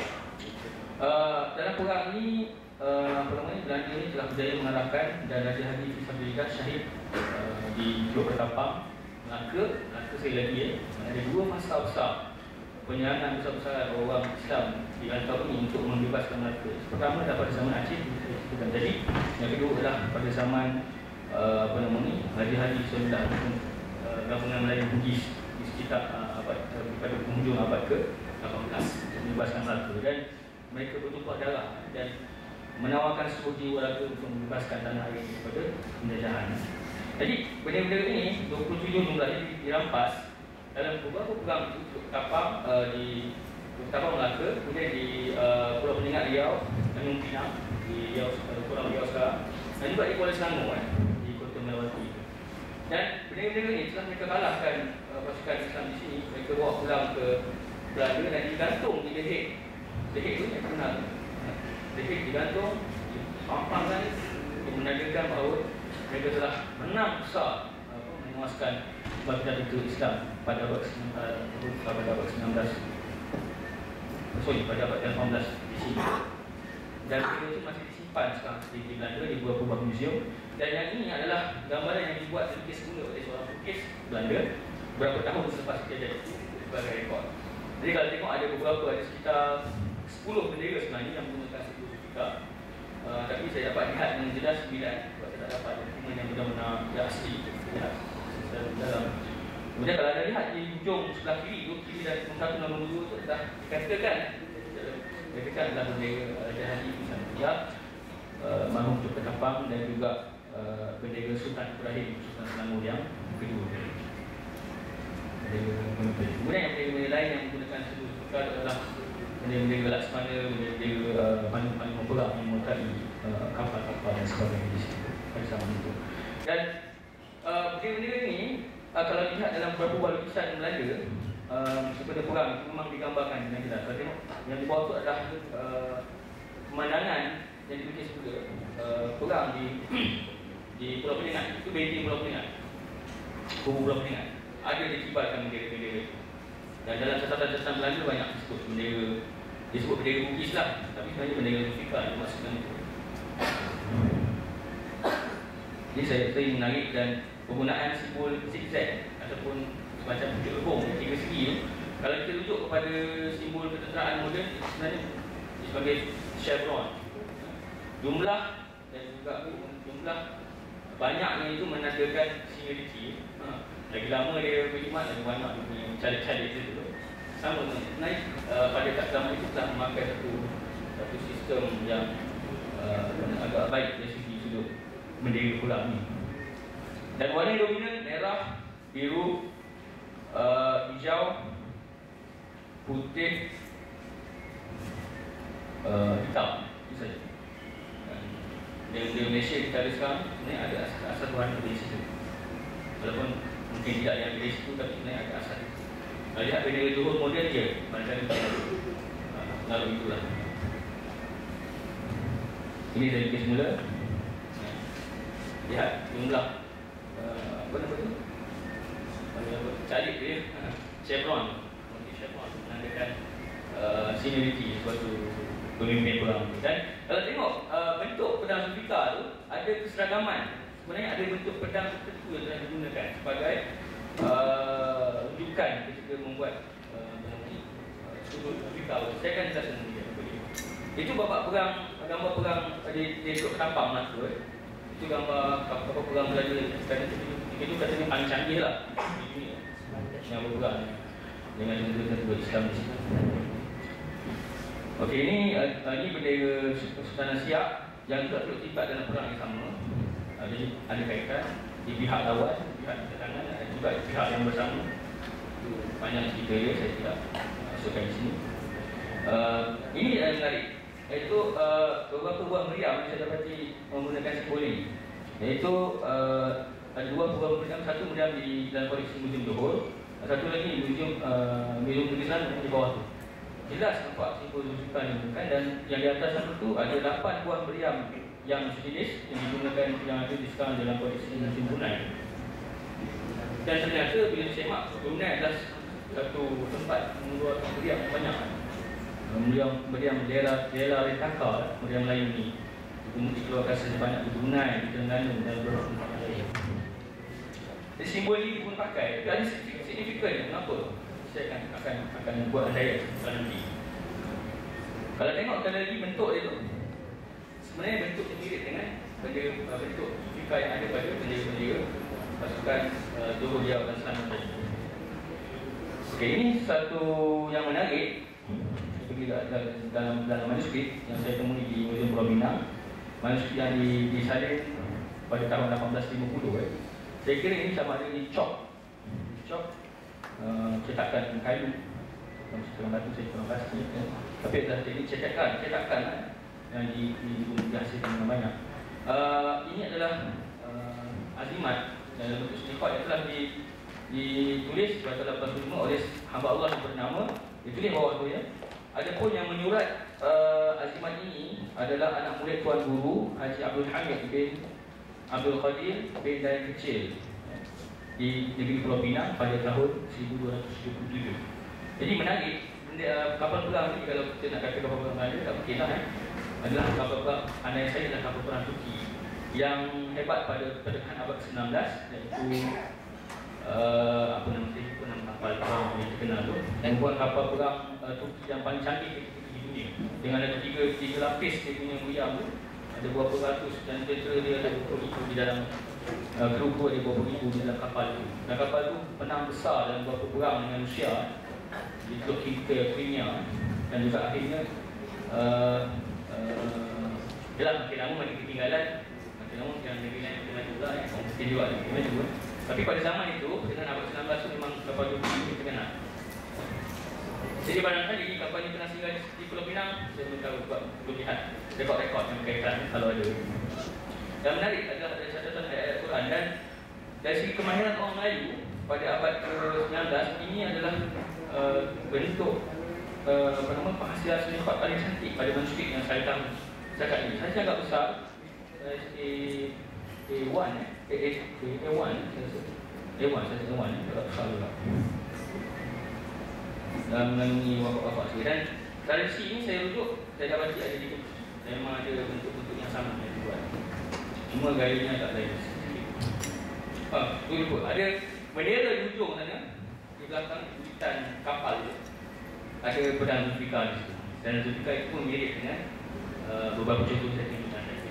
Uh, dalam perang ini uh, apa namanya Belanda ini telah berjaya mengalahkan dan Raja Haji Fisabilillah syahid uh, di Teluk Ketapang, Melaka. Melaka sekali lagi ya, ada dua masa besar penyerangan besar-besar orang Islam di Langkawi ini untuk membebaskan Melaka. Pertama adalah pada zaman Aceh, jadi yang kedua adalah pada zaman uh, apa namanya Raja Haji Fisabilillah uh, gabungan Melayu Bugis di sekitar uh, abad uh, pada penghujung abad ke lapan belas untuk membebaskan Melaka. Dan mereka bertumpah darah dan menawarkan seluruh jiwa raga untuk membebaskan tanah air daripada penjajahan. Jadi bendera-bendera ini dua puluh tujuh jumlahnya dirampas dalam beberapa perang itu Teluk Ketapang uh, di Teluk Ketapang Melaka, kemudian di uh, Pulau Peningat Riau, Tanjung Pinang di Riau, uh, Pulau Riau sekarang, dan juga di Kuala Selangor kan, di Kota Melawati. Dan bendera-bendera ini telah mereka kalahkan uh, pasukan Islam di sini. Mereka bawa pulang ke Belanda dan digantung di Deheg. Deheg itu yang terkenal. Deheg digantung, dipampangkan untuk menandakan bahawa mereka telah menang besar apa, menguaskan bagian itu Islam pada abad pada abad sembilan belas, sorry pada abad delapan belas di sini. Dan video itu masih disimpan sekarang di Belanda di beberapa buah museum. Dan yang ini adalah gambaran yang dibuat lukis semula oleh seorang lukis Belanda beberapa tahun selepas kejadian itu sebagai rekod. Jadi kalau tengok ada beberapa, ada sekitar sepuluh bendera sebenarnya yang menggunakan simbol Zulfikar. Uh, tapi saya dapat lihat dengan jelas sembilan. Sebab saya tak dapat dokumen yang benar-benar asli lihat dalam. Kemudian kalau anda lihat di hujung sebelah kiri tu, kiri dari satu nombor dua tu dah dikatakan dekat adalah bendera Raja Haji Sultan Siap, uh, Marhum Tun Ketapang dan juga uh, bendera Sultan Ibrahim Sultan Selangor yang kedua. Bendera Menteri. Kemudian yang bendera lain yang menggunakan sertifikat adalah bendera Laksmana, bendera uh, panglima perang yang menyertai uh, kapal-kapal dan sebagainya di situ pada zaman itu. Dan uh, bendera ini uh, kalau lihat dalam beberapa buah lukisan Melanda uh, sebenarnya perang itu memang digambarkan dengan jelas. Kalau tengok yang di bawah itu adalah uh, pemandangan yang dilukis juga uh, perang di di Pulau Peningat. Itu benteng Pulau Peningat, kubu Pulau Peningat. Ada dikibarkan bendera-bendera itu. Dan dalam catatan-catatan Melanda banyak disebut bendera, disebut bendera Bugis lah, tapi sebenarnya bendera Zulfikar itu maksudkan itu. Jadi saya sering menarik dan penggunaan simbol zigzag ataupun semacam pucuk lebong tiga segi tu, kalau kita rujuk kepada simbol ketenteraan moden, sebenarnya sebagai chevron. Jumlah dan juga jumlah banyaknya itu menandakan seniority. Ha, lagi lama dia berkhidmat, lagi banyak dia punya caleg-caleg dia tu. Sama naik uh, pada kat zaman itu telah memakai satu satu sistem yang uh, agak baik dari segi sudut bendera pulang ni. Dan warna yang dominan merah, biru, uh, hijau, putih, uh, hitam, itu saja. Dan di Malaysia kita ada sekarang sebenarnya ada asas warna dari situ. Walaupun mungkin tidak yang dari situ, tapi sebenarnya ada asas. Kalau lihat bendera Johor moden je, macam lalu itulah. Ini dari kes mula. Lihat jumlah uh, apa nama tu? Calik dia, chevron, chevron menandakan uh, seniority suatu pemimpin perang. Dan kalau tengok uh, bentuk pedang Zulfikar tu ada keseragaman. Sebenarnya ada bentuk pedang tertentu yang telah digunakan sebagai uh, rujukan ketika membuat uh, sudut Zulfikar. Saya akan jelaskan nanti. Itu babak perang, gambar perang di Teluk Ketapang lah tu. Eh. Itu gambar kapal perang Belanda. Itu katanya paling canggih lah di dunia yang berperang dengan tentera-tentera Islam di sini. Okey, ini uh, ini bendera Sultan Siap yang juga turut terlibat dalam perang yang sama. Uh, jadi ada kaitan di pihak lawan, pihak ketenangan dan juga pihak yang bersama. Itu banyak cerita dia, saya tidak masukkan di sini. Uh, ini yang menarik, iaitu uh, beberapa buah meriam yang saya dapati menggunakan simbol ini. Iaitu uh, ada dua buah meriam, satu meriam di dalam koleksi Museum Johor, satu lagi Museum uh, Museum Tulisan di bawah tu. Jelas nampak simbol Zulfikar digunakan, dan yang di atas sana tu ada lapan buah meriam yang sejenis yang digunakan yang ada di sekarang dalam koleksi Museum Brunei. Dan ternyata bila semak, Brunei adalah satu tempat mengeluarkan meriam banyak. Meriam meriam daerah daerah Retaka, meriam Melayu ni dikeluarkan sebanyak di Brunei, di Terengganu dan beberapa tempat lain. Jadi simbol ini pun pakai, tapi ada signifikan kenapa? Saya akan akan akan buat andaian nanti. Kalau tengok sekali lagi bentuk dia tu, sebenarnya bentuk yang mirip dengan bendera bentuk Zulfikar yang ada pada bendera-bendera pasukan uh, Johor Riau dan Selangor tadi. Okey, ini satu yang menarik. Dalam, dalam, dalam manuskrip yang saya temui di Museum Pulau Pinang, manuskrip yang di, disalin pada tahun lapan belas lima puluh. Eh. Saya kira ini sama ada di chalk, chalk uh, cetakan kayu, cetakan batu, saya kurang pasti. Eh. Tapi adalah teknik cetakan, cetakan eh, yang di, di, di, dihasilkan dengan banyak. Uh, ini adalah uh, azimat dalam bentuk selipat yang telah di, ditulis pada tahun lapan puluh lima oleh hamba Allah yang bernama, ditulis bawah tu ya. Adapun yang menyurat uh, azimat ini adalah anak murid Tuan Guru Haji Abdul Hamid bin Abdul Qadir bin Dayan Kecil di negeri Pulau Pinang pada tahun seribu dua ratus tujuh puluh tujuh. Jadi menarik, benda, uh, kapal perang ini kalau kita nak kata kapal perang Belanda, tak mungkin lah eh. Adalah kapal perang, anak saya adalah kapal perang Turki yang hebat pada pertengahan abad ke sembilan belas, iaitu uh, apa nama saya, apa nama kapal perang yang terkenal tu, dan buat kapal perang uh, Turki yang paling canggih di dunia, dengan ada tiga tiga lapis dia punya meriam tu, ada berapa ratus, dan tentera dia ada berapa ribu di dalam uh, kru-kru ada berapa ribu di dalam kapal tu. Dan kapal tu menang besar dalam beberapa perang dengan Rusia di Teluk Crimea, dan juga akhirnya uh, uh, Yalah, makin lama makin ketinggalan, makin lama yang negeri lain makin maju pula, yang mungkin juga makin maju. Tapi pada zaman itu, dengan abad sembilan belas itu memang kapal Jepun itu terkenal. Jadi barangkali kapal ini pernah singgah di Pulau Pinang, saya belum tahu sebab belum lihat rekod-rekod yang berkaitan kalau ada. Dan menarik adalah ada catatan ayat Al-Quran, dan dari segi kemahiran orang Melayu pada abad ke sembilan belas ini adalah uh, bentuk uh, apa nama penghasilan seni khot paling cantik pada manuskrip yang saya tahu setakat ini. Saya agak besar, A A one eh, A A A one, saya rasa A one, saya rasa A one, agak besar juga. Dan mengenai wafak-wafak saya, dan tradisi ini saya rujuk, saya dah baca ada di buku. Memang ada bentuk-bentuk yang sama yang dibuat, cuma gayanya agak lain sikit. Ah, tu lupa. Ada bendera di hujung sana, di belakang hutan kapal tu, ada pedang Zulfikar di situ. Dan Zulfikar itu pun mirip dengan uh, beberapa contoh saya tunjukkan tadi.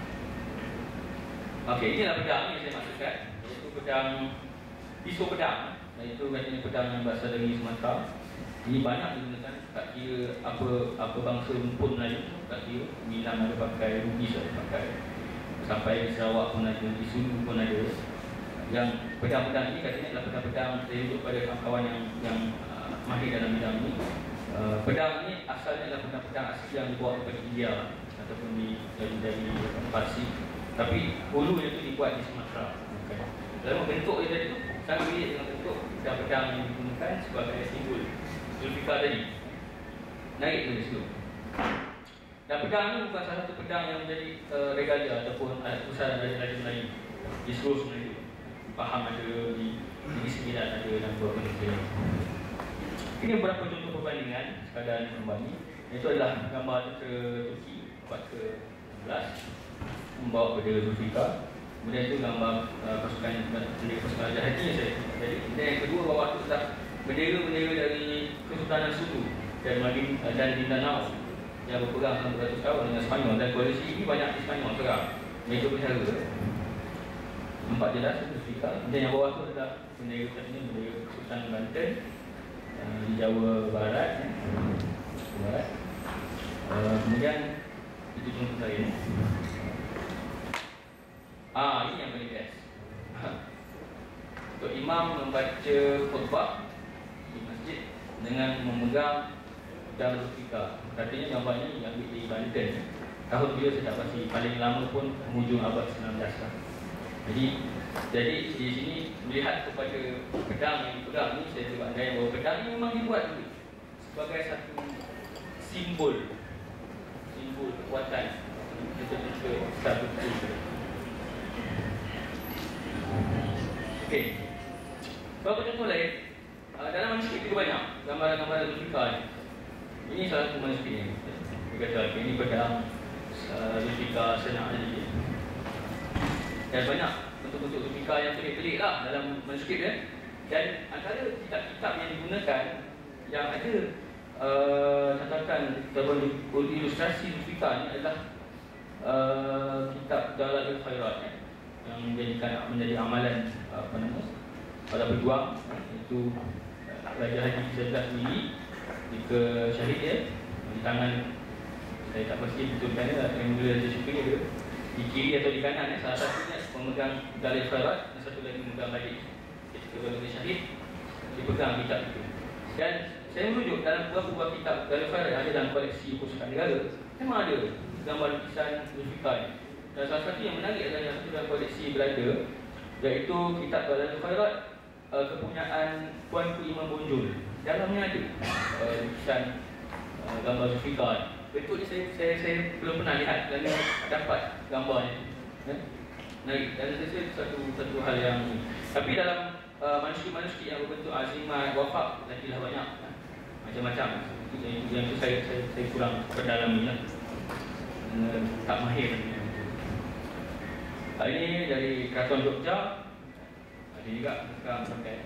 Okey, inilah pedang yang saya maksudkan, iaitu pedang pisau pedang, iaitu katanya pedang yang berasal dari Sumatera. Ini banyak digunakan, tak kira apa apa bangsa rumpun Melayu, tak kira Minang ada pakai, Bugis ada pakai, sampai Sarawak pun ada, di Sulu pun ada. Yang pedang-pedang ini katanya adalah pedang-pedang, saya rujuk pada kawan-kawan yang yang uh, mahir dalam bidang ini. Uh, pedang ini asalnya adalah pedang-pedang asli yang dibawa daripada India ataupun di, dari, dari Parsi, tapi hulunya itu dibuat di Sumatera. Okay. Dalam bentuk dia tadi itu sangat mirip dengan bentuk pedang-pedang yang digunakan sebagai simbol Zulfikar tadi. Naik dari situ. Dan pedang ini bukan salah satu pedang yang menjadi uh, regalia ataupun alat pusat dari Raja Melayu di seluruh Melayu. Faham ada di Negeri Sembilan ada dan beberapa negeri. Ini beberapa contoh perbandingan sekadar membanding. Itu adalah gambar tentera Turki abad ke enam belas membawa bendera Zulfikar. Kemudian itu gambar uh, pasukan bendera pasukan Raja Haji yang saya jadi. Dan yang kedua bawah itu adalah bendera-bendera dari Kesultanan Sulu dan Madin dan Mindanao yang berpegang selama beratus tahun dengan Sepanyol, dan koalisi ini banyak di Sepanyol sekarang. Mereka bercara nampak jelas Zulfikar. Dan yang bawah itu adalah bendera katanya bendera Kesultanan Banten uh, di Jawa Barat, ya. Barat. Uh, kemudian itu contoh lain. Ah, ini yang paling best. Untuk imam membaca khutbah di masjid dengan memegang pedang Zulfikar. Katanya gambarnya diambil di Banten. Tahun bila saya tak pasti, paling lama pun hujung abad sembilan belas lah. Jadi, jadi di sini melihat kepada pedang yang dipegang ni, saya cuba andai bahawa pedang ini memang dibuat dulu sebagai satu simbol, simbol kekuatan kita-kita satu kultur. Okey. Beberapa contoh lain. Uh, dalam manuskrip itu banyak gambaran-gambaran Zulfikar ni. Ini salah satu manuskripnya. Dia kata, okay, ini pedang uh, Zulfikar Sena Ali. Dan banyak bentuk-bentuk Zulfikar yang pelik-pelik lah dalam manuskrip dia. Dan antara kitab-kitab yang digunakan yang ada uh, catatan ataupun ilustrasi Zulfikar ni adalah uh, kitab Dalalul Khairat, eh, yang menjadikan menjadi amalan uh, apa nama para pejuang, itu Raja Haji Syahidah sendiri jika syahid dia di tangan, saya tak pasti betulkan dia, yang mula Raja Syukri ada di kiri atau di kanan, eh. Salah satunya memegang Dalil Khairat dan satu lagi memegang balik. Ketika bagi syahid dipegang kitab itu. Dan saya merujuk dalam beberapa kitab Dalil Khairat ada dalam koleksi Pusaka Negara, memang ada gambar lukisan Zulfikar. Dan salah satu yang menarik adalah yang satu dalam koleksi Belanda, iaitu kitab Dalil Khairat, uh, kepunyaan Tuanku Imam Bonjol. Dalamnya ada uh, lukisan uh, gambar Zulfikar. Betul ni saya, saya, saya belum pernah lihat dan dapat gambarnya. Eh? Menarik. Dan saya rasa satu, satu hal yang ini. Tapi dalam uh, manuskrip-manuskrip yang berbentuk azimat, wafak, lagi lah banyak. Eh? Macam-macam. Yang, yang itu saya, saya, saya kurang berdalami lah. Uh, tak mahir. Uh, ini dari Keraton Jogja. Ada juga sekarang sampai.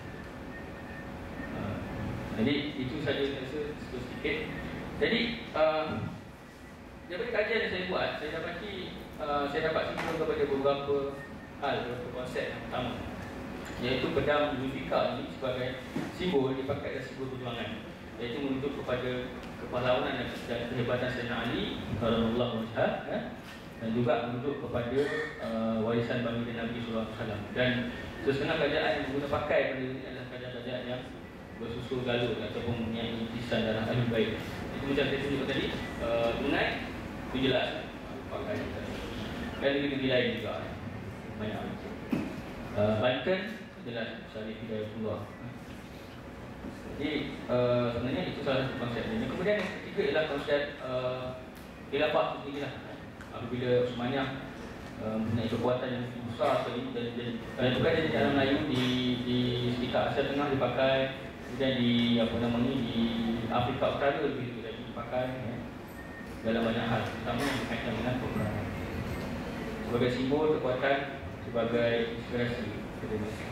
Uh, jadi itu saja saya rasa sedikit. Jadi uh, daripada kajian yang saya buat, saya dapati uh, saya dapat simpul kepada beberapa hal, beberapa konsep yang pertama, iaitu pedang Zulfikar ini sebagai simbol dipakai dalam simbol perjuangan. iaitu merujuk kepada kepahlawanan dan, dan kehebatan Sayyidina Ali radhiyallahu anhu, eh? dan juga merujuk kepada uh, warisan baginda Nabi sallallahu alaihi wasallam. Dan setengah kerajaan yang menggunakan pakai pada ini adalah kerajaan-kerajaan yang bersusul galuh ataupun mempunyai lisan darah Ahlul Bait. Itu macam saya tunjuk tadi, uh, Brunei itu jelas pakai dan negeri-negeri lain juga banyak. Uh, Banten jelas Syarif Hidayatullah. Jadi uh, sebenarnya itu salah satu konsep. Dan kemudian yang ketiga ialah konsep uh, khilafah sendiri lah. Apabila Utsmaniyah uh, mempunyai kekuatan yang besar sekali dan dan juga di dalam Melayu di di sekitar Asia Tengah dipakai, kemudian di apa namanya di Afrika Utara lebih lagi dipakai ya, dalam banyak hal, terutama yang berkaitan dengan peperangan. Sebagai simbol kekuatan, sebagai inspirasi kepada mereka.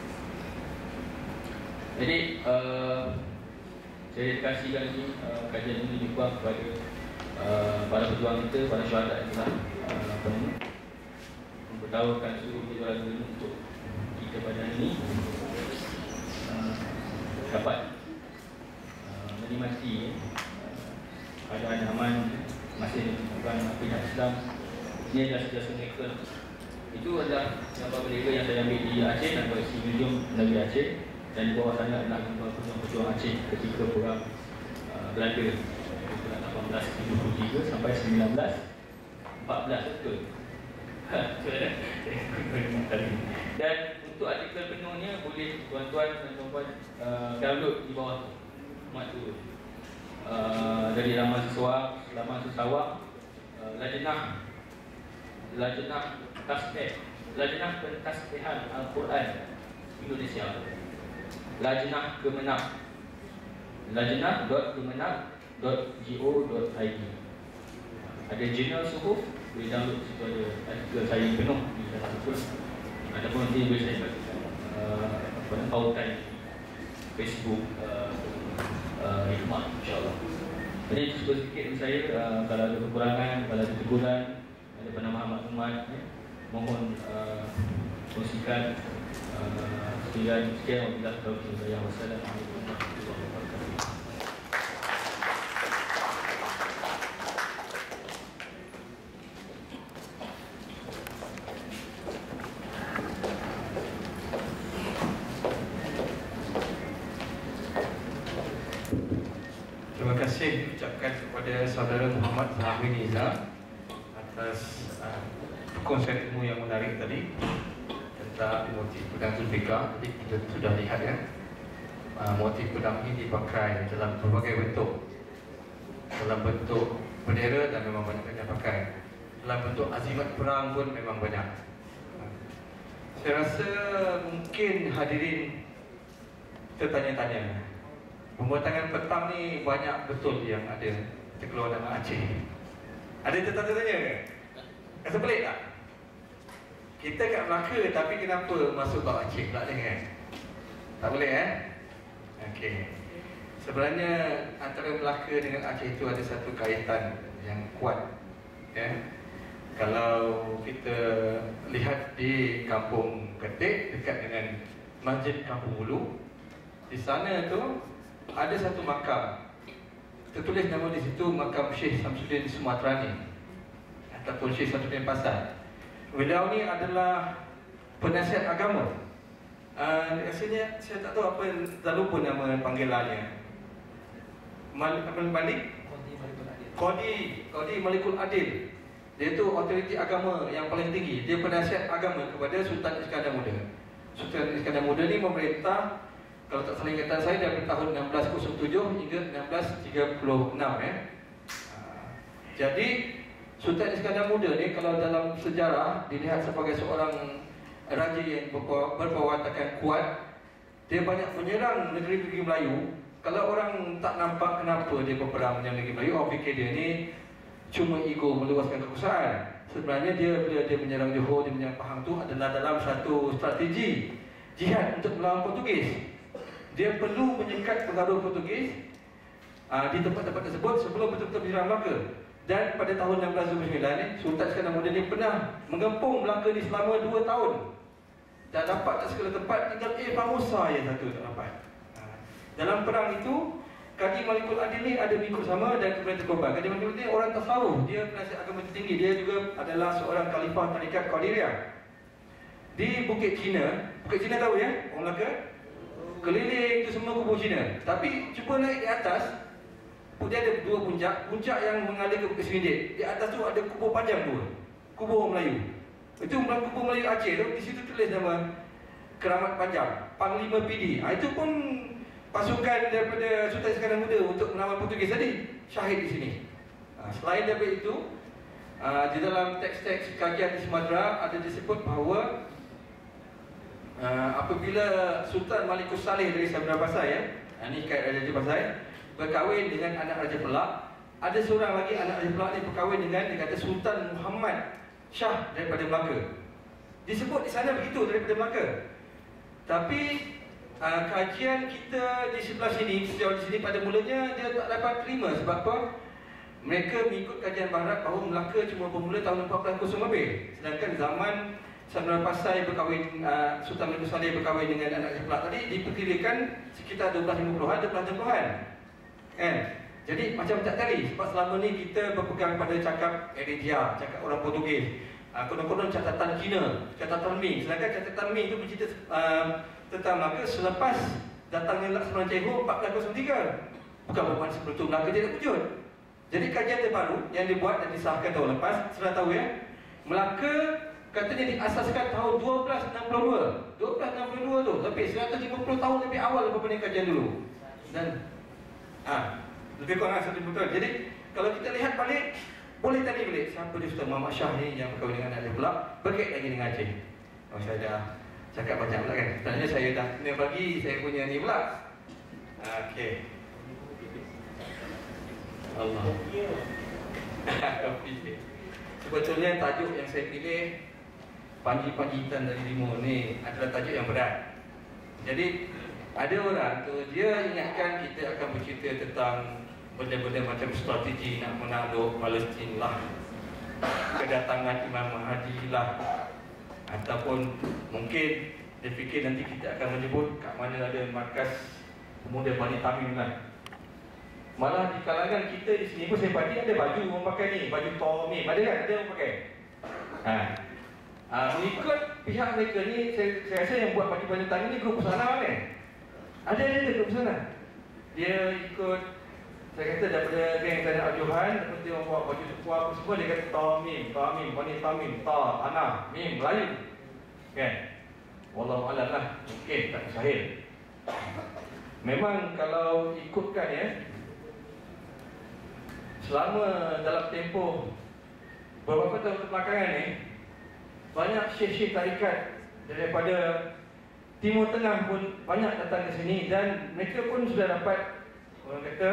Jadi uh, saya dedikasikan ini uh, kajian ini lebih kurang kepada uh, para pejuang kita, para syuhada yang telah uh, apa ini memberitahukan seluruh perjuangan ini untuk kita pada hari ini uh, dapat uh, menikmati uh, keadaan aman masih bukan pihak Islam. Ini adalah sejasa mereka. Itu adalah gambar mereka yang saya ambil di Aceh dan koleksi museum Negeri Aceh, dan di bawah sana adalah gambar pejuang-pejuang Aceh ketika perang uh, Belanda tahun lapan belas tujuh puluh tiga sampai sembilan belas empat belas betul. Dan untuk artikel penuhnya boleh tuan-tuan dan tuan-puan uh, download di bawah mat tu. Uh, dari laman Siswa, laman Sisawang, uh, Lajnah Lajnah Tasbih, Lajnah Pentasbihan Al-Quran Indonesia, Lajnah Kemenang, lajnah dot kemenang dot go dot i d. Ada jurnal suhuf, boleh download situ, ada artikel saya penuh di dalam itu. Ataupun nanti boleh saya bagikan uh, pautan Facebook uh, uh, Hikmah, insyaAllah. Jadi itu sedikit dari saya. Uh, kalau ada kekurangan, kalau ada teguran, ada penambahan maklumat, ya, mohon uh, kongsikan. Uh, sekian, sekian wabillahi taufiq wal hidayah. Wassalamualaikum warahmatullahi wabarakatuh.
Terima kasih ucapkan kepada saudara Muhammad Zahmi Niza atas uh, konsep ilmu yang menarik tadi tentang motif pedang Zulfikar. Jadi kita sudah lihat ya, uh, motif pedang ini dipakai dalam berbagai bentuk, dalam bentuk bendera dan memang banyak yang pakai, dalam bentuk azimat perang pun memang banyak. Saya rasa mungkin hadirin tertanya-tanya, pembuatan petang ni banyak betul yang ada terkeluar nama Aceh. Ada tertanya-tanya ke? Rasa pelik tak? Kita kat Melaka tapi kenapa masuk bab Aceh pula ni kan? Tak boleh eh? Okey. Sebenarnya antara Melaka dengan Aceh itu ada satu kaitan yang kuat. Ya. Kalau kita lihat di Kampung Ketik dekat dengan Masjid Kampung Hulu, di sana tu ada satu makam, tertulis nama di situ makam Syekh Samsuddin Sumatrani ataupun Syekh Samsuddin Pasar. Beliau ni adalah penasihat agama. Uh, rasanya saya tak tahu apa, dah lupa nama panggilannya. Malik Malik Qadi Qadi Malikul Adil. Dia tu otoriti agama yang paling tinggi. Dia penasihat agama kepada Sultan Iskandar Muda. Sultan Iskandar Muda ni memerintah, kalau tak salah ingatan saya, dari tahun enam belas kosong tujuh hingga enam belas tiga puluh enam eh. Jadi Sultan Iskandar Muda ni kalau dalam sejarah dilihat sebagai seorang raja yang berperwatakan kuat. Dia banyak menyerang negeri-negeri Melayu. Kalau orang tak nampak kenapa dia berperang dengan negeri Melayu, orang fikir dia ni cuma ego meluaskan kekuasaan. Sebenarnya dia bila dia menyerang Johor, dia menyerang Pahang tu adalah dalam satu strategi jihad untuk melawan Portugis. Dia perlu menyekat pengaruh Portugis uh, di tempat-tempat tersebut sebelum betul-betul menyerang Melaka. Dan pada tahun enam belas dua puluh sembilan ni, Sultan Iskandar Muda ni pernah mengepung Melaka ni selama dua tahun. Dan dapat tak segala tempat, tinggal eh Pamusa yang satu tak dapat. uh, Dalam perang itu, Kaji Malikul Adil ni ada mengikut sama dan kemudian terkorban. Kaji Malikul Adil ni orang tasawuf, dia penasihat agama tertinggi, dia juga adalah seorang khalifah tarikat Qadiriyah di Bukit Cina. Bukit Cina tahu ya, orang Melaka? Keliling itu semua kubur Cina. Tapi cuba naik di atas, dia ada dua puncak. Puncak yang mengalir ke Bukit Serindik. Di atas tu ada kubur panjang dua, kubur orang Melayu. Itu kubur Melayu Aceh tu, di situ tulis nama Keramat Panjang, Panglima P D. Ha, itu pun pasukan daripada Sultan Iskandar Muda untuk melawan Portugis tadi, syahid di sini. Ha, selain daripada itu, uh, di dalam teks-teks kajian di Sumatera ada disebut bahawa uh, apabila Sultan Malikus Saleh dari Sabda Pasai, ya, ini kait Raja Pasai, berkahwin dengan anak Raja Pelak, ada seorang lagi anak Raja Pelak ni berkahwin dengan, dia kata, Sultan Muhammad Shah daripada Melaka. Disebut di sana begitu, daripada Melaka. Tapi uh, kajian kita di sebelah sini, sejauh di sini pada mulanya dia tak dapat terima. Sebab apa? Mereka mengikut kajian barat bahawa Melaka cuma bermula tahun empat belas kosong lebih. Sedangkan zaman Sabda Pasai berkahwin, uh, Sultan Malikus Saleh berkahwin dengan anak Pelak tadi diperkirakan sekitar dua belas lima puluhan, dua belas enam puluhan, kan? Jadi macam tak tadi. Sebab selama ni kita berpegang pada cakap Eritrea, cakap orang Portugis, konon-konon catatan Cina, catatan Ming. Sedangkan catatan Ming itu bercerita uh, tentang Melaka selepas datangnya Laksamana Cengho empat belas kosong tiga. Bukan bermakna sebelum itu Melaka tidak wujud. Jadi kajian terbaru yang dibuat dan disahkan tahun lepas, sudah tahu ya, Melaka katanya diasaskan tahun dua belas enam puluh dua. dua belas enam puluh dua tu, lebih seratus lima puluh tahun lebih awal daripada kajian dulu. Dan ah, lebih kurang seratus lima puluh tahun. Jadi kalau kita lihat balik, boleh tadi balik siapa dia Sultan Muhammad Shah ni yang berkahwin dengan anak dia pula, berkait lagi dengan Aceh. Oh, saya dah cakap banyak pula kan. Sebenarnya saya dah kena bagi saya punya ni pula. Okey. Allah. Sebetulnya tajuk yang saya pilih, Panji-Panji Hitam dari Timur ni, adalah tajuk yang berat. Jadi ada orang tu dia ingatkan kita akan bercerita tentang benda-benda macam strategi nak menakluk Palestin lah, kedatangan Imam Mahdi lah, ataupun mungkin dia fikir nanti kita akan menyebut kat mana ada markas pemuda Bani Tamim lah. Malah di kalangan kita di sini pun saya pagi ada baju orang pakai ni, baju Tomim, ada kan? Ada orang pakai. Ha. Ha, mengikut pihak mereka ni, saya, saya rasa yang buat baju Bani Tamim ni grup sana kan? Ada ada grup sana. Dia ikut, saya kata daripada geng Tanah Al-Johan, lepas dia orang buat baju suku apa semua, dia kata Tomim, Tamim, Bani Tamim, Ta, Tanah, Mim, Melayu. Kan? Wallahualam lah, mungkin tak mustahil. Memang kalau ikutkan ya, selama dalam tempoh beberapa tahun kebelakangan ni, banyak syekh-syekh tarikat daripada Timur Tengah pun banyak datang ke sini, dan mereka pun sudah dapat, orang kata,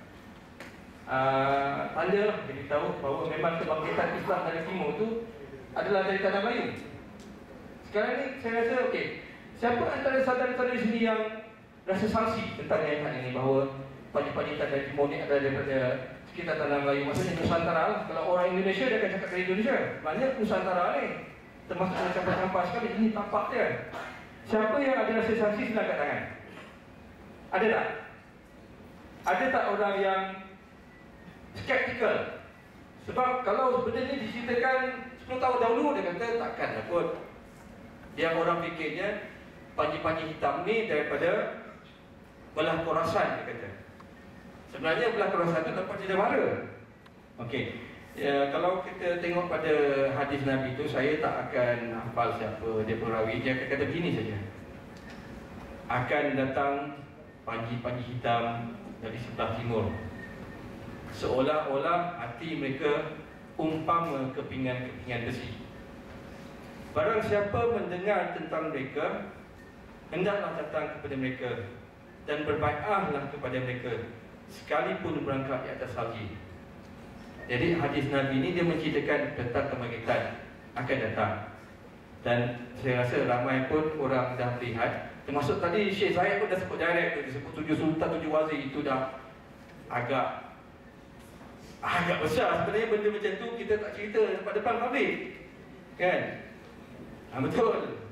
uh, tanda lah, jadi tahu bahawa memang kebangkitan Islam dari Timur tu adalah dari tanah Melayu. Sekarang ni saya rasa okey, siapa antara saudara-saudara di sini yang rasa sangsi tentang ayat ini bahawa Panji-Panji Hitam dari Timur ni adalah daripada sekitar tanah Melayu, maksudnya Nusantara lah. Kalau orang Indonesia dia akan cakap dari Indonesia, maknanya Nusantara ni termasuk dalam campur-campur sekali. Ini tapak dia. Siapa yang ada rasa sangsi, sila angkat tangan. Ada tak? Ada tak orang yang skeptikal? Sebab kalau benda ni diceritakan sepuluh tahun dahulu, dia kata takkan lah kot. Yang orang fikirnya Panji-Panji Hitam ni daripada belah Khorasan, dia kata. Sebenarnya belah Khorasan itu tempat Jejabara. Okey. Ya, kalau kita tengok pada hadis Nabi itu, saya tak akan hafal siapa dia perawi, dia akan kata begini saja. Akan datang Panji-Panji Hitam dari sebelah timur, seolah-olah hati mereka umpama kepingan-kepingan besi. Barang siapa mendengar tentang mereka, hendaklah datang kepada mereka dan berbaiatlah kepada mereka, sekalipun berangkat di atas salji. Jadi hadis Nabi ini dia menceritakan tentang kebangkitan akan datang. Dan saya rasa ramai pun orang dah melihat, termasuk tadi Syekh Zahid pun dah sebut direct tu, dia sebut tujuh sultan, tujuh wazir. Itu dah agak agak besar sebenarnya. Benda macam tu kita tak cerita depan-depan publik, kan? Ha, betul.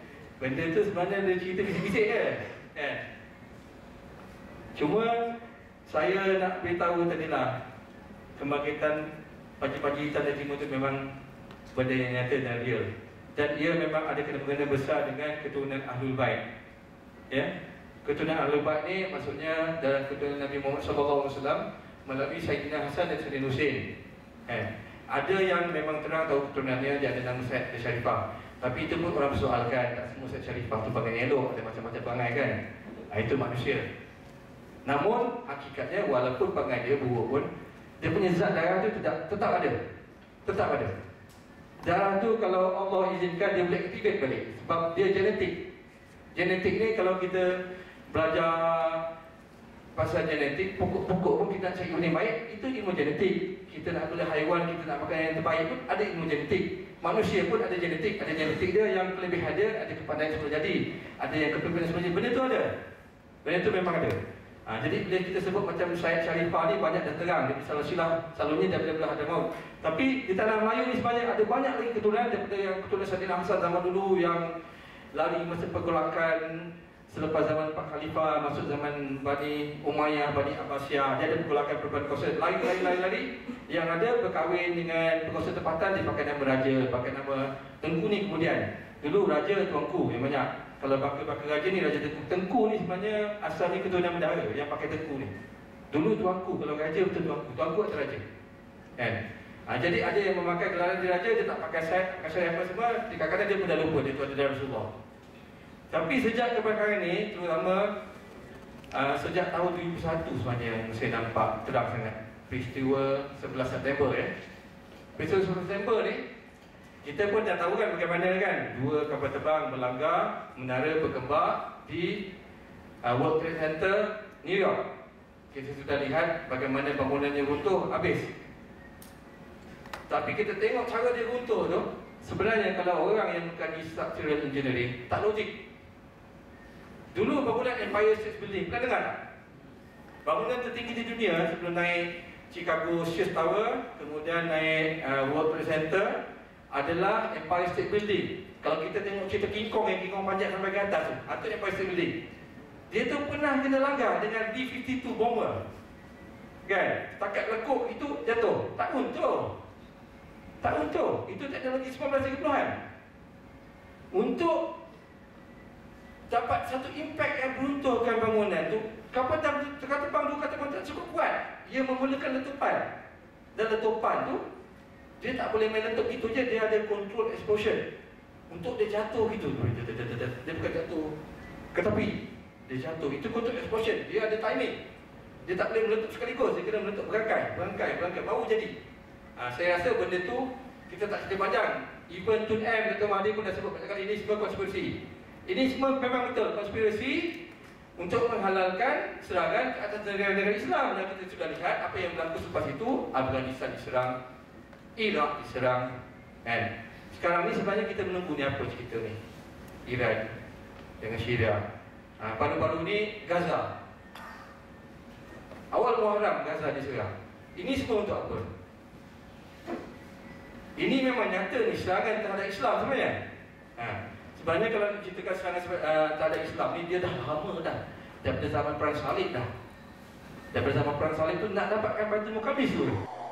Benda tu sebenarnya dia cerita bisik-bisik je, kan? Cuma saya nak beritahu tadilah, kebangkitan Pagi-Pagi Tanda Timur itu memang benda yang nyata dan real. Dan ia memang ada kena-mengena besar dengan keturunan Ahlul Bait. Ya, keturunan Ahlul Bait ni maksudnya dalam keturunan Nabi Muhammad sallallahu alaihi wasallam melalui Sayyidina Hasan dan Sayyidina Husain. Eh, ada yang memang terang tahu keturunannya, dia ada nama Said Syarifah. Tapi itu pun orang persoalkan, tak semua Said Syarifah tu perangai elok, ada macam-macam perangai kan. Ha, itu manusia. Namun hakikatnya walaupun perangai dia buruk pun, dia punya zat darah tu tetap, tetap ada. Tetap ada. Darah tu kalau Allah izinkan dia boleh activate balik, sebab dia genetik. Genetik ni kalau kita belajar pasal genetik, pokok-pokok pun kita nak cari ilmu yang baik, itu ilmu genetik. Kita nak bela haiwan, kita nak makan yang terbaik pun ada ilmu genetik. Manusia pun ada genetik, ada genetik dia yang lebih ada, ada kepandaian sebelum jadi, ada yang kepimpinan sebelum jadi. Benda tu ada. Benda tu memang ada. Ha, jadi bila kita sebut macam Syed Syarifah ni banyak dah terang, dia salah silap selalunya daripada belah Hadramaut. Tapi di tanah Melayu ni sebenarnya ada banyak lagi keturunan daripada yang keturunan Sayyidina Hasan zaman dulu yang lari masa pergolakan selepas zaman Pak Khalifah, masuk zaman Bani Umayyah, Bani Abbasiyah. Dia ada pergolakan perubahan kuasa, lari-lari-lari. Yang ada berkahwin dengan penguasa tempatan, dia pakai nama raja, pakai nama Tengku ni kemudian. Dulu raja tuanku yang banyak. Kalau bakal-bakal raja ni raja Tengku. Tengku ni sebenarnya asalnya keturunan bendahara yang pakai Tengku ni. Dulu tuanku, kalau raja betul tuanku. Tuanku atau raja. Kan? Ha, jadi ada yang memakai gelaran dia raja, dia tak pakai syed, pakai syed apa semua. Kadang-kadang dia pun dah lupa dia tu ada Rasulullah. Tapi sejak kebakaran ni, terutama uh, sejak tahun dua ribu satu sebenarnya yang saya nampak terang sangat peristiwa sebelas September ya. Peristiwa sebelas September ni, kita pun dah tahu kan bagaimana kan dua kapal terbang melanggar menara berkembang di uh, World Trade Center New York. Kita sudah lihat bagaimana bangunannya runtuh habis. Tapi kita tengok cara dia runtuh tu, sebenarnya kalau orang yang bukan structural engineering, tak logik. Dulu bangunan Empire State Building, pernah dengar tak? Bangunan tertinggi di dunia sebelum naik Chicago Sears Tower, kemudian naik uh, World Trade Center adalah Empire State Building. Kalau kita tengok cerita King Kong yang King Kong panjat sampai ke atas tu, itu Empire State Building. Dia tu pernah kena langgar dengan B lima puluh dua bomber. Kan? Takat lekuk itu jatuh. Tak runtuh. Tak runtuh. Itu teknologi sembilan belas tiga puluhan. Untuk dapat satu impak yang meruntuhkan bangunan tu, kapal terbang dua kapal tak cukup kuat. Ia memerlukan letupan. Dan letupan tu dia tak boleh main letup gitu je, dia ada control explosion. Untuk dia jatuh gitu, dia bukan jatuh ke tepi, dia jatuh, itu control explosion. Dia ada timing. Dia tak boleh meletup sekaligus, dia kena meletup berangkai, berangkai, berangkai, baru jadi. ha, Saya rasa benda tu kita tak cerita panjang. Even Tun M, Dato' Mahathir pun dah sebut banyak kali, ini semua konspirasi. Ini semua memang betul konspirasi untuk menghalalkan serangan ke atas negara-negara Islam. Dan kita sudah lihat apa yang berlaku selepas itu. Afghanistan diserang, Iraq diserang, kan? Sekarang ni sebenarnya kita menunggu ni apa cerita ni, Iran dengan Syria. ha, Baru-baru ni Gaza, awal Muharram Gaza diserang. Ini semua untuk apa? Ini memang nyata ni serangan terhadap Islam sebenarnya. ha, Sebenarnya kalau ceritakan serangan uh, terhadap Islam ni, dia dah lama dah, daripada zaman Perang Salib dah. Daripada zaman Perang Salib tu nak dapatkan Baitul Muqaddis tu.